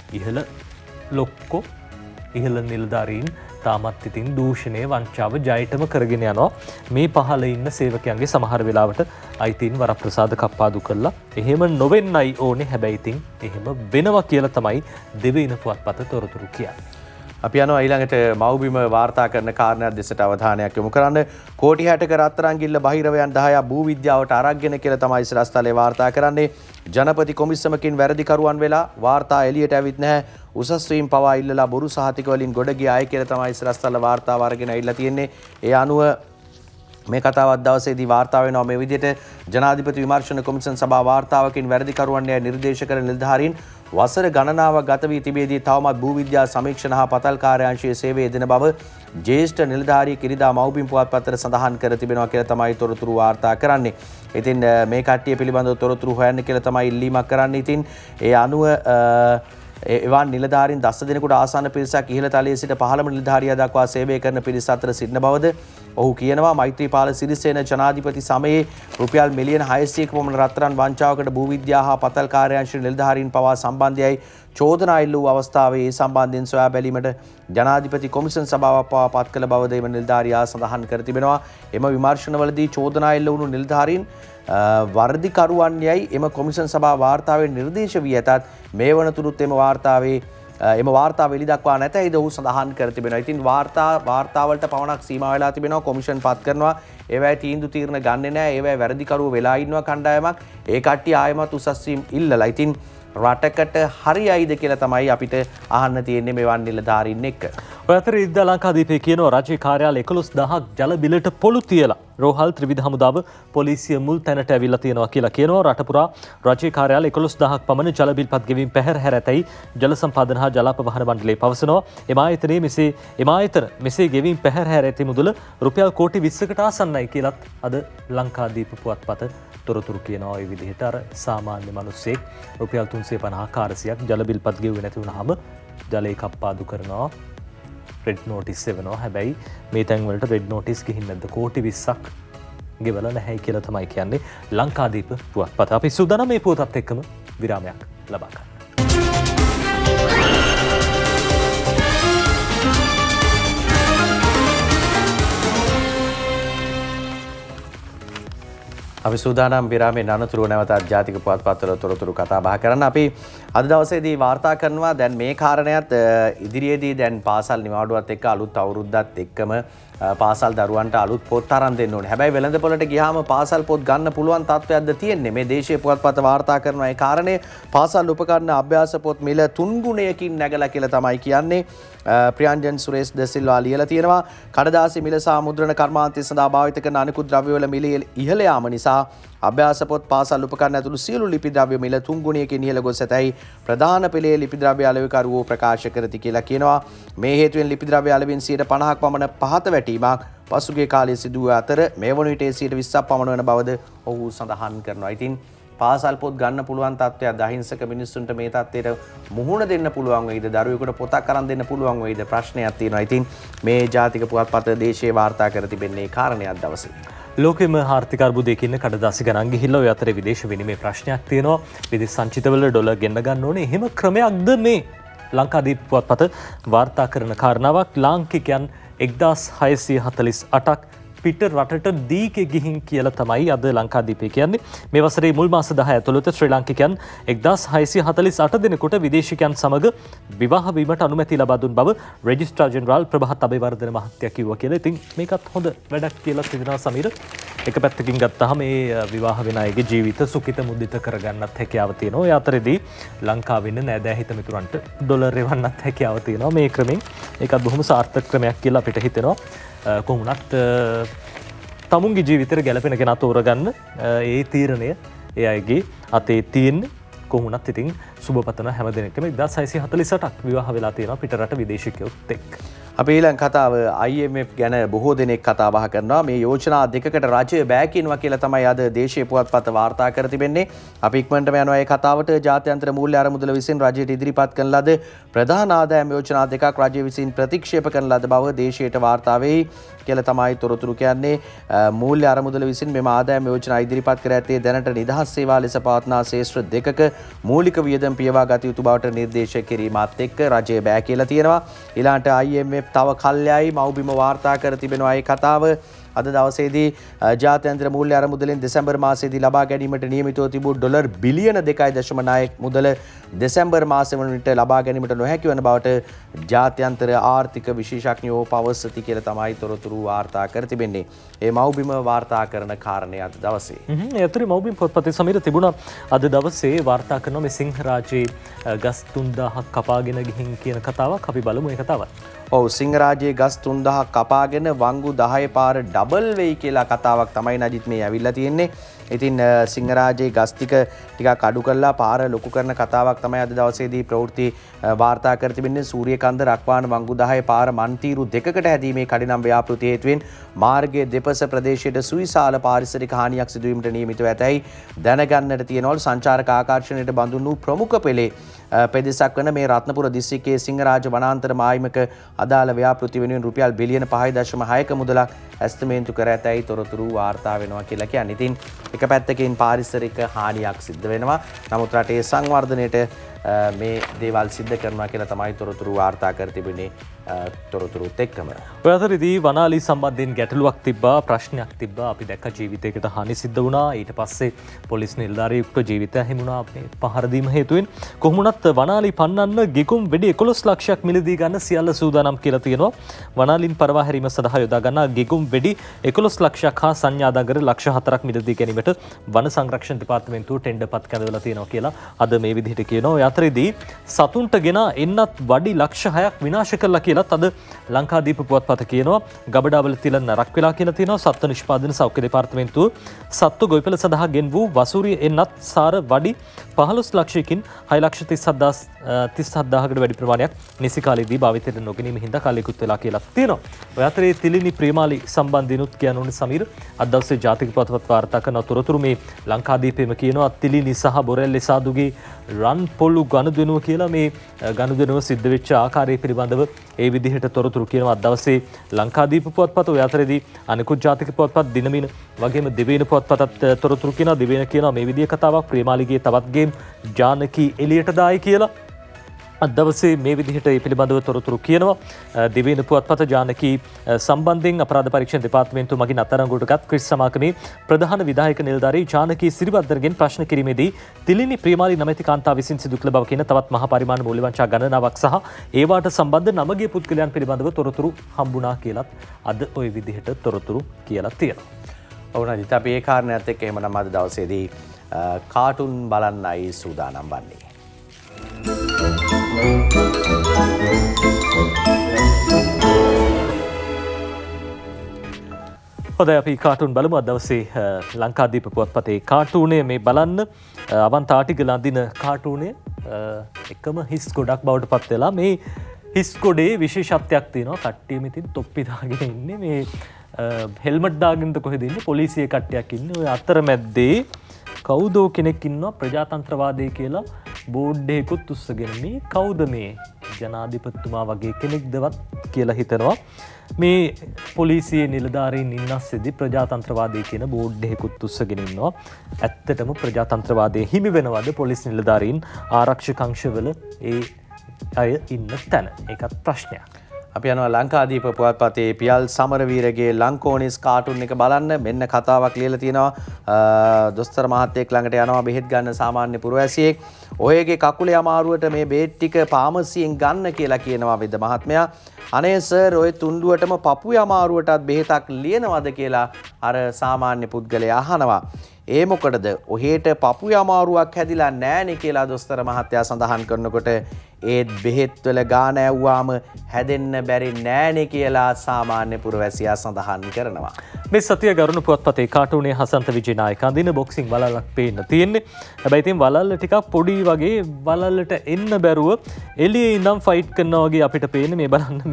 ඉහළ ලොක්කෝ ඉහළ නිලධාරීන් තාමත් ඉතින් දූෂණය වංචාව ජයටම කරගෙන යනවා මේ පහළ ඉන්න සේවකයන්ගේ සමහර වෙලාවට අයිතීන් වරප්‍රසාද කප්පාදු කරලා එහෙම නොවෙන්නයි ඕනේ හැබැයි ඉතින් එහෙම වෙනවා කියලා තමයි දෙවෙනි පුවත්පත තොරතුරු කියන්නේ. අපි යනවා ඊළඟට මව්බිම වාර්තා කරන කාරණයක් දෙසට අවධානයක් යොමු කරන්න. කෝටි 60ක රත්තරන් ගිල්ල බහිරවයන් 10ක් භූ විද්‍යාවට අරගෙන කියලා තමයි ඉස්රස්තලේ වාර්තා කරන්නේ. ජනපති කොමිසමකින් වැරදිකරුවන් වෙලා වාර්තා එළියට ඇවිත් නැහැ. උසස් වීම පවා ඉල්ලලා බොරු සහතික වලින් ගොඩ ගියායි කියලා තමයි ඉස්රස්තල වාර්තාව අරගෙන ඇවිල්ලා තියෙන්නේ. ඒ අනුව මේ කතාවත් දවසේදී වාර්තා වෙනවා මේ විදිහට ජනාධිපති විමර්ශන කොමිෂන් සභා වාර්තාවකින් වැරදිකරුවන් නිර්දේශ කරන නිලධාරීන් වසර ගණනාවක් ගත වී තිබේදී තවමත් භූ විද්‍යා සමීක්ෂණ හා පතල් කාර්යාංශයේ සේවය දෙන බව ජ්‍යෙෂ්ඨ නිලධාරී කිරිදා මව්බිම් පුවත්පතට සඳහන් කර තිබෙනවා කියලා තමයි තොරතුරු වාර්තා කරන්නේ. ඉතින් මේ කට්ටිය පිළිබඳව තොරතුරු හොයන්න කියලා තමයි ඉල්ලීමක් කරන්නේ. ඉතින් ඒ අනුව එවන් නිලධාරීන් 10 දිනකට ආසන්න පිරිසක් ඉහළ තලයේ සිට පහළම නිලධාරියා දක්වා සේවය කරන පිරිස අතර සිටින බවද ඔහු කියනවා. මෛත්‍රීපාල සිරිසේන ජනාධිපති සමයේ රුපියල් මිලියන 600ක පමණ රත්තරන් වංචාවකට භූ විද්‍යා හා පතල් කාර්යාංශ නිලධාරීන් පවා සම්බන්ධයයි චෝදනා ඉල්ල වූ අවස්ථාවේ ඒ සම්බන්ධයෙන් සොයා බැලීමට ජනාධිපති කොමිෂන් සභාවක් පවා පත් කළ බවද එම නිලධාරියා සඳහන් කර තිබෙනවා. එම විමර්ශනවලදී චෝදනා ඉල්ල වුණු නිලධාරීන් වර්ධිකරුවන් යයි එම කොමිෂන් සභා වාර්තාවේ නිර්දේශ වී ඇතත් මේ වනතුරුත් එම වාර්තාව එළි දක්වා නැතයිද ඔහු සඳහන් කර තිබෙනවා. ඉතින් වාර්තාවලට පවණක් සීමා වෙලා තිබෙනවා. කොමිෂන් පත් කරනවා. ඒවැයි තීන්දුව తీරන ගන්නෙ නැහැ. ඒවැයි වැරදිකරුවෝ වෙලා ඉන්නවා කණ්ඩායමක්. ඒ කට්ටිය ආයමත් උසස් වීම ඉල්ලලා. ඉතින් රටකට හරියයිද කියලා තමයි අපිට අහන්න තියෙන්නේ මෙවන් නිලධාරීන් එක්ක. ඔය අතර ඉරිදා ලංකාදීපේ කියනවා රජයේ කාර්යාල 11000ක් ජල බිලට පොළු තියලා රෝහල් ත්‍රිවිධ හමුදාව පොලිසිය මුල් තැනට ඇවිල්ලා තියෙනවා කියලා කියනවා. රට පුරා රජයේ කාර්යාල 11000ක් පමණ ජල බිල්පත් ගෙවීම පැහැර හැර ඇතැයි ජල සම්පාදන හා ජලාපවහන මණ්ඩලය පවසනවා. එම ආයතන මෙසේ ගෙවීම පැහැර හැර ඇති මුදල රුපියල් කෝටි 20කට ආසන්නයි කියලත් අද ලංකාදීප පුවත්පත තොරතුරු කියනවා. ඒ විදිහට අර සාමාන්‍ය මිනිස්සෙක් රුපියල් 350 400ක් ජල බිල්පත් ගෙවුවේ නැති වුනහම ජලය කප්පාදු කරනවා. රෙඩ් නෝටිස් එවනවා. හැබැයි මේ තැන්වලට රෙඩ් නෝටිස් ගිහින් නැද්ද කෝටි 20ක් ගෙවලා නැහැ කියලා තමයි කියන්නේ ලංකාදීප පුවත්පත. අපි සූදානම් මේ පුවතත් එක්කම විරාමයක් ලබා ගන්න. අපි සූදානම් විරාමයේ අනතුරුව නැවතත් ජාතික පුවත්පත්වල තොරතුරු කතා බහ කරන්න. අපි අද දවසේදී වාර්තා කරනවා දැන් මේ කාරණයත් ඉදිරියේදී දැන් පාසල් නිවාඩුවත් එක්ක අලුත් අවුරුද්දත් එක්කම පාසල් දරුවන්ට අලුත් පොත් අරන් දෙන්න ඕනේ. හැබැයි වෙළඳපොළට ගියාම පාසල් පොත් ගන්න පුළුවන් තත්ත්වයක්ද තියෙන්නේ. මේ දේශීය පුවත්පත වාර්තා කරන ඒ කාරණේ පාසල් උපකරණ අභ්‍යාස පොත් මිල 3 ගුණයකින් නැගලා කියලා තමයි කියන්නේ. ප්‍රියන්ජන් සුරේෂ් ද සිල්වා ලියලා තියෙනවා. කඩදාසි මිල සහ මුද්‍රණ කර්මාන්තය සඳහා භාවිත කරන අනිකුත් ද්‍රව්‍යවල මිල ඉහළ යාම නිසා අභ්‍යාස පොත් පාසල් උපකරණ ඇතුළු සියලු ලිපි ද්‍රව්‍ය මිල 3 ගුණයකින් ඉහළ ගොස් ඇතැයි ප්‍රධාන පෙළේ ලිපි ද්‍රව්‍ය අලෙවිකරුවෝ ප්‍රකාශ කරති කියලා කියනවා. මේ හේතුවෙන් ලිපි ද්‍රව්‍ය අලෙවින් 50%ක් පමණ පහත වැටීමක් පසුගිය කාලයේ සිදු වූ අතර මේ වන විට 20%ක් පමණ වන බවද ඔහු සඳහන් කරනවා. ඉතින් පාසල් පොත් ගන්න පුළුවන් තත්ත්වයක් අහිංසක මිනිස්සුන්ට මේ තත්ත්වයට මුහුණ දෙන්න පුළුවන් වෙයිද? දරුවෙකුට පොතක් අරන් දෙන්න පුළුවන් වෙයිද? ප්‍රශ්නයක් තියෙනවා. ඉතින් මේ ජාතික පුවත්පත දේශීය වාර්තා කර තිබෙන්නේ කාරණයක් දවසේ. ලෝකෙම ආර්ථික අර්බුදයකින් කඩදාසි ගණන් ගිහිල්ලා ඔය අතරේ විදේශ විනිමය ප්‍රශ්නයක් තියෙනවා. විදේශ සංචිතවල ඩොලර් ගෙන්න ගන්න ඕනේ. එහෙම ක්‍රමයක්ද මේ ලංකාදීප පුවත්පත වාර්තා කරන කාරණාවක්. ලාංකිකයන් 1648ක් පිට රටට දීකෙ ගිහින් කියලා තමයි අද ලංකාදීපේ කියන්නේ. මේ වසරේ මුල් මාස 10 ඇතුළත ශ්‍රී ලාංකිකයන් 1648 දෙනෙකුට විදේශිකයන් සමග විවාහ වීමට අනුමැතිය ලබා දුන් බව රෙජිස්ට්‍රාර් ජෙනරාල් ප්‍රභාත් අබේවර්ධන මහත්තයා කිව්වා කියලා. ඉතින් මේකත් හොඳ වැඩක් කියලා හිතනවා සමීර. එක පැත්තකින් ගත්තාම මේ විවාහ වෙන අයගේ ජීවිත සුඛිත මුදිත කරගන්නත් හැකියාව තියෙනවා. ඒ අතරේදී ලංකාවේ ඉන්න නෑදෑ හිත මිතුරන්ට ඩොලර් එවන්නත් හැකියාව තියෙනවා. මේ ක්‍රමෙන් ඒකත් බොහොම සාර්ථක ක්‍රමයක් කියලා අපිට හිතෙනවා. කොහොමත් තමුන්ගේ ජීවිතයට ගැලපෙන කෙනා තෝරගන්න ඒ තීරණය ඒ අයගේ අතේ තියෙන්නේ. කොහොමත් ඉතින් සුබපතන හැම දෙනෙක්ටම 1648ක් විවාහ වෙලා තියෙනවා පිටරට විදේශිකයොත් එක්ක. අපි ඊළඟ කතාව IMF ගැන බොහෝ දෙනෙක් කතා බහ කරනවා. මේ යෝජනා දෙකකට රජය බෑ කියනවා කියලා තමයි අද දේශීය පුවත්පත වාර්තා කර තිබෙන්නේ. අපි ඉක්මනටම යනවා ඒ කතාවට. ජාත්‍යන්තර මූල්‍ය අරමුදල විසින් රජයට ඉදිරිපත් කරන ලද ප්‍රධාන ආදායම් යෝජනා දෙකක් රජය විසින් ප්‍රතික්ෂේප කරන ලද බව දේශීයට වාර්තා වෙයි කියලා තමයි තොරතුරු කියන්නේ. මූල්‍ය අරමුදල විසින් මෙම ආදායම් යෝජනා ඉදිරිපත් කර ඇත්තේ දැනට නිදහස් සේවා ලෙස පවත්නා ශේෂ්ත්‍ර දෙකක මූලික වියදම් පියවා ගත යුතු බවට නිර්දේශ කිරීමත් එක්ක රජය බෑ කියලා තියෙනවා. ඊළාට IMF තව කල්යයි මව්බිම වාර්තා කර තිබෙනවා ඒ කතාව. අද දවසේදී ජාත්‍යන්තර මූල්‍ය අරමුදලෙන් දෙසැම්බර් මාසයේදී ලබා ගැනීමට නියමිතව තිබූ ඩොලර් බිලියන 2.9 මුදල දෙසැම්බර් මාසෙ වන විට ලබා ගැනීමට නොහැකි වන බවට ජාත්‍යන්තර ආර්ථික විශේෂඥයෝ පවසති කියලා තමයි තොරතුරු වාර්තා කර තිබෙන්නේ. ඒ මව්බිම වාර්තා කරන කාරණේ අද දවසේ. ඒ අතරේ මව්බිම පොත්පතේ සමීර තිබුණා අද දවසේ වාර්තා කරන මේ සිංහරාජයේ ගස් 3000ක් කපාගෙන ගිහින් කියන කතාවක්. අපි බලමු ඒ කතාවත්. ඔව් සිංහරාජයේ ගස් 3000ක් කපාගෙන වංගු 10 පාර ඩබල් වෙයි කියලා කතාවක් තමයි නජිත් මේ ඇවිල්ලා තියෙන්නේ. ඉතින් සිංහරාජයේ ගස් ටිකක් අඩු කරලා පාර ලොකු කරන කතාවක් තමයි අද දවසේදී ප්‍රවෘත්ති වාර්තා කර තිබෙන්නේ. සූරියකන්ද රක්වාන වංගු 10 පාර මන්තිරු දෙකකට හැදීමේ කඩිනම් ව්‍යාපෘති හේතුවෙන් මාර්ගයේ දෙපස ප්‍රදේශයට සුවිශාල පාරිසරික හානියක් සිදුවීමට නියමිතව ඇතැයි දැනගන්නට තියෙනවලු. සංචාරක ආකර්ෂණයට බඳුන් වූ ප්‍රමුඛ පෙළේ පෙදෙසක් වන මේ රත්නපුර දිස්ත්‍රික්කයේ සිංහරාජ වනාන්තර මායිමක අදාළ ව්‍යාපෘති වෙනුවෙන් රුපියල් බිලියන 5.6ක මුදලක් ඇස්තමේන්තු කර ඇතැයි තොරතුරු වාර්තා වෙනවා කියලා කියන්නේ. ඉතින් එක පැත්තකින් පාරිසරික හානියක් සිද්ධ වෙනවා. නමුත් රටේ සංවර්ධනයට මේ දේවල් සිද්ධ කරනවා කියලා තමයි තොරතුරු වාර්තා කර තිබෙන්නේ. තොරතුරුත් එක්කම ඔය අතරේදී වනාලී සම්බන්ධයෙන් ගැටලුවක් තිබ්බා, ප්‍රශ්නයක් තිබ්බා. අපි දැක්ක ජීවිතයකට හානි සිද්ධ වුණා. ඊට පස්සේ පොලිස් නිලධාරියෙකුට ජීවිතය හිමි වුණා මේ පහර දීම හේතුවෙන්. කොහොම වුණත් වනාලී පන්නන්න ගිගුම් වෙඩි 11 ලක්ෂයක් මිලදී ගන්න සියල්ල සූදානම් කියලා තියෙනවා. වනාලීන් පරවා හැරීම සඳහා යොදා ගන්නා ගිගුම් වෙඩි 11 ලක්ෂයක් හා සංඥාදාගර ලක්ෂ 4ක් මිලදී ගැනීමට වන සංරක්ෂණ දෙපාර්තමේන්තුව ටෙන්ඩර් පත් කැඳවලා තියෙනවා කියලා අද මේ විදිහට කියනවා. ඔය අතරේදී සතුන්ට ගෙන එන්නත් වඩි ලක්ෂ 6ක් විනාශ කළා කියලාත් අද ලංකාදීප පුවත්පත කියනවා. ගබඩාවල තියලා නරක් වෙලා කියලා තියෙනවා. සත්ත්ව නිෂ්පාදන සෞඛ්‍ය දෙපාර්තමේන්තුව සත්ත්ව ගොවිපළ සඳහා ගෙන වූ වසූරිය එන්නත් සාර වඩි 15 ලක්ෂයකින් 6,37,000කට වැඩි ප්‍රමාණයක් නිසි කාලයේදී භාවිතයට නොගැනීම හින්දා කල්ලිකුත් වෙලා කියලා තියෙනවා. ඔය අතරේ තිලිනි ප්‍රේමාලි සම්බන්ධිනුත් කියනෝනේ සමීර අද දවසේ ජාතික පුවත්පත් වාර්තා කරන තොරතුරු මේ ලංකාදීපෙම කියනවා තිලිනි සහ බොරැල්ලේ සාදුගේ රන් පොළු ගනුදෙනුව කියලා මේ ගනුදෙනුව සිද්ධ වෙච්ච ආකාරය පිළිබඳව ඒ විදිහට තොරතුරු කියනවා අද දවසේ ලංකාදීප පුවත්පත. ඔය අතරේදී අනිකුත් ජාතික පුවත්පත් දිනමින වගේම දිවයින පුවත්පතත් තොරතුරු කියනවා. දිවයින කියනවා මේ විදිහේ කතාවක් ප්‍රේමාලිගේ තවත් ගේම් ජානකී එළියට දායි කියලා. අද දවසේ මේ විදිහට මේ පිළිබඳව තොරතුරු කියනවා. දිවයින පුවත්පත ජානකී සම්බන්ධයෙන් අපරාධ පරීක්ෂණ දෙපාර්තමේන්තුව මගින් අත්අඩංගුවටගත් ක්‍රිස් සමාගමේ ප්‍රධාන විධායක නිලධාරී ජානකී සිරිවර්ධනගෙන් ප්‍රශ්න කිරීමේදී තිලිනි ප්‍රේමාලි නමැති කාන්තාව විසින් සිදු කළ බව කියන තවත් මහා පරිමාණ මූල්‍යවංචා ගණනාවක් සහ ඒවාට සම්බන්ධ නමගේ පුද්ගලයන් පිළිබඳව තොරතුරු හම්බුණා කියලත් අද ওই විදිහට තොරතුරු කියලා තියෙනවා. ඔව් නේද? අපි ඒ කාරණාවත් එක්ක එහෙමනම් අද දවසේදී කාටුන් බලන්නයි සූදානම් වන්නේ. හොඳයි අපි කාටුන් බලමු. අද දවසේ ලංකාදීප පුවත්පතේ කාටුනේ මේ බලන්න අවන්ත ආටිගල අඳින කාටුනේ එකම හිස් ගොඩක් බවට පත් වෙලා මේ හිස් ගොඩේ විශේෂත්වයක් තියෙනවා. කට්ටියම ඉතින් තොප්පි දාගෙන ඉන්නේ මේ හෙල්මට් දාගෙනද කොහෙද ඉන්නේ පොලිසිය කට්ටියක් ඉන්නේ. ඔය අතරමැද්දේ කවුදෝ කෙනෙක් ඉන්නවා ප්‍රජාතන්ත්‍රවාදී කියලා බෝඩ් එකකුත් උස්සගෙන. මේ කවුද මේ ජනාධිපතිතුමා වගේ කෙනෙක්දවත් කියලා හිතනවා. මේ පොලිසියේ නිලධාරීන් ඉන්නස්සේදී ප්‍රජාතන්ත්‍රවාදී කියන බෝඩ් එකකුත් උස්සගෙන ඉන්නවා. ඇත්තටම ප්‍රජාතන්ත්‍රවාදයේ හිමි වෙනවද පොලිස් නිලධාරීන් ආරක්ෂක අංශවල ඒ අය ඉන්න තැන? ඒකත් ප්‍රශ්නයක්. අපි යනවා ලංකාදීප පුවත්පතේ පියල් සමරවීරගේ ලංකෝනිස් කාටුන් එක බලන්න. මෙන්න කතාවක් ලියලා තියෙනවා. දොස්තර මහත්තයෙක් ළඟට යනවා බෙහෙත් ගන්න සාමාන්‍ය පුරවැසියෙක්. ඔයගේ කකුලේ අමාරුවට මේ බේත් ටික පාමසියෙන් ගන්න කියලා කියනවා වෙද මහත්මයා. අනේ සර් ඔය තුන්ඩුවටම පපුවේ අමාරුවටත් බෙහෙතක් ලියනවද කියලා අර සාමාන්‍ය පුද්ගලයා අහනවා. ඒ මොකටද ඔහෙට පපුවේ අමාරුවක් හැදිලා නෑනේ කියලා දොස්තර මහත්තයා සඳහන් කරනකොට ඒත් බෙහෙත්වල ගාන ඇව්වාම හැදෙන්න බැරි නෑනේ කියලා සාමාන්‍ය පුරවැසියා සඳහන් කරනවා. මේ සතිය ගරුණු පුවත්පතේ කාටුනේ හසන්ත විජේනායක අඳින බොක්සිං වලල්ලක් පේන්න තියෙන්නේ. හැබැයි ඉතින් වලල්ල ටිකක් පොඩි වගේ වලල්ලට එන්න බැරුව එළියේ ඉඳන් ෆයිට් කරනවා වගේ අපිට පේන්නේ. මේ බලන්න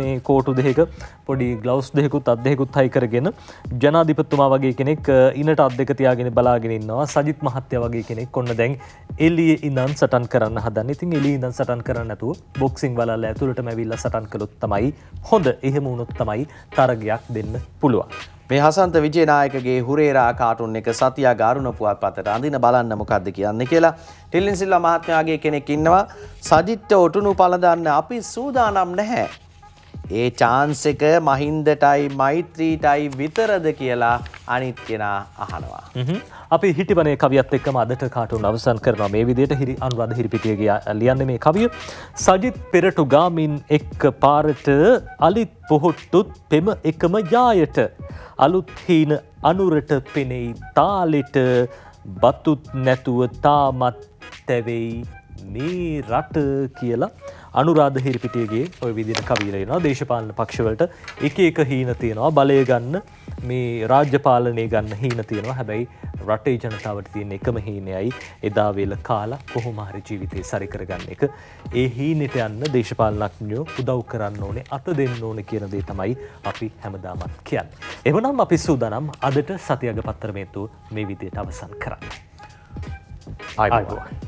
මේ කෝටු දෙක පොඩි ග්ලව්ස් දෙකකුත් අත් දෙකකුත් හයි කරගෙන ජනාධිපතිතුමා වගේ කෙනෙක් ඉනට අත් දෙක තියාගෙන බලාගෙන ඉන්නවා. සජිත් මහත්තයා වගේ කෙනෙක් ඔන්න දැන් එළියේ ඉඳන් සටන් කරන්න හදන්නේ. ඉතින් එළියේ ඉඳන් සටන් කරන්න නැතුව බොක්සිං වලල්ල ඇතුළටම ඇවිල්ලා සටන් කළොත් තමයි හොඳ. එහෙම වුණොත් තමයි තරගයක් දෙන්න පුළුවන්. මේ හසන්ත විජේනායකගේ හුරේරා කාටුන් එක සතියා ගාරුණ පුවත්පතට අඳින බලන්න මොකද්ද කියන්නේ කියලා. ටිල්ලින් සිල්වා මහත්මයාගේ කෙනෙක් ඉන්නවා. සජිත්ට ඔටුනු පළඳන්න අපි සූදානම් නැහැ. ඒ chance එක මහින්දටයි මෛත්‍රීටයි විතරද කියලා අනිත් කෙනා අහනවා. අපි හිටිබනේ කවියත් එක්කම අදට කාටුන් අවසන් කරනවා. මේ විදිහට අනුරාධ හිරිපිටියගේ ලියන්නේ මේ කවිය. සජිත් පෙරටු ගාමින් එක්ක පාරට අලිත් පොහොට්ටුත් පෙම එකම යායට අලුත් හීන අනුරට පෙනෙයි තාලෙට බතුත් නැතුව තාමත් තැවෙයි මේ රට කියලා අනුරාධ හිරිපිටියගේ ඔය විදිහට කවිය ලියනවා. දේශපාලන පක්ෂවලට එක එක හීන තියෙනවා. බලය ගන්න මේ රාජ්‍ය පාලනය ගන්න හීන තියෙනවා. හැබැයි රටේ ජනතාවට තියෙන එකම හීනයයි එදා වේල කාලා කොහොම හරි ජීවිතේ සරි කරගන්න එක. ඒ හීනෙට යන්න දේශපාලනඥයෝ උදව් කරන්න ඕනේ, අත දෙන්න ඕනේ කියන දේ තමයි අපි හැමදාමත් කියන්නේ. එවනම් අපි සූදානම් අදට සතියක පත්තරමේන්තුව මේ විදිහට අවසන් කරන්න. ආයුබෝවන්.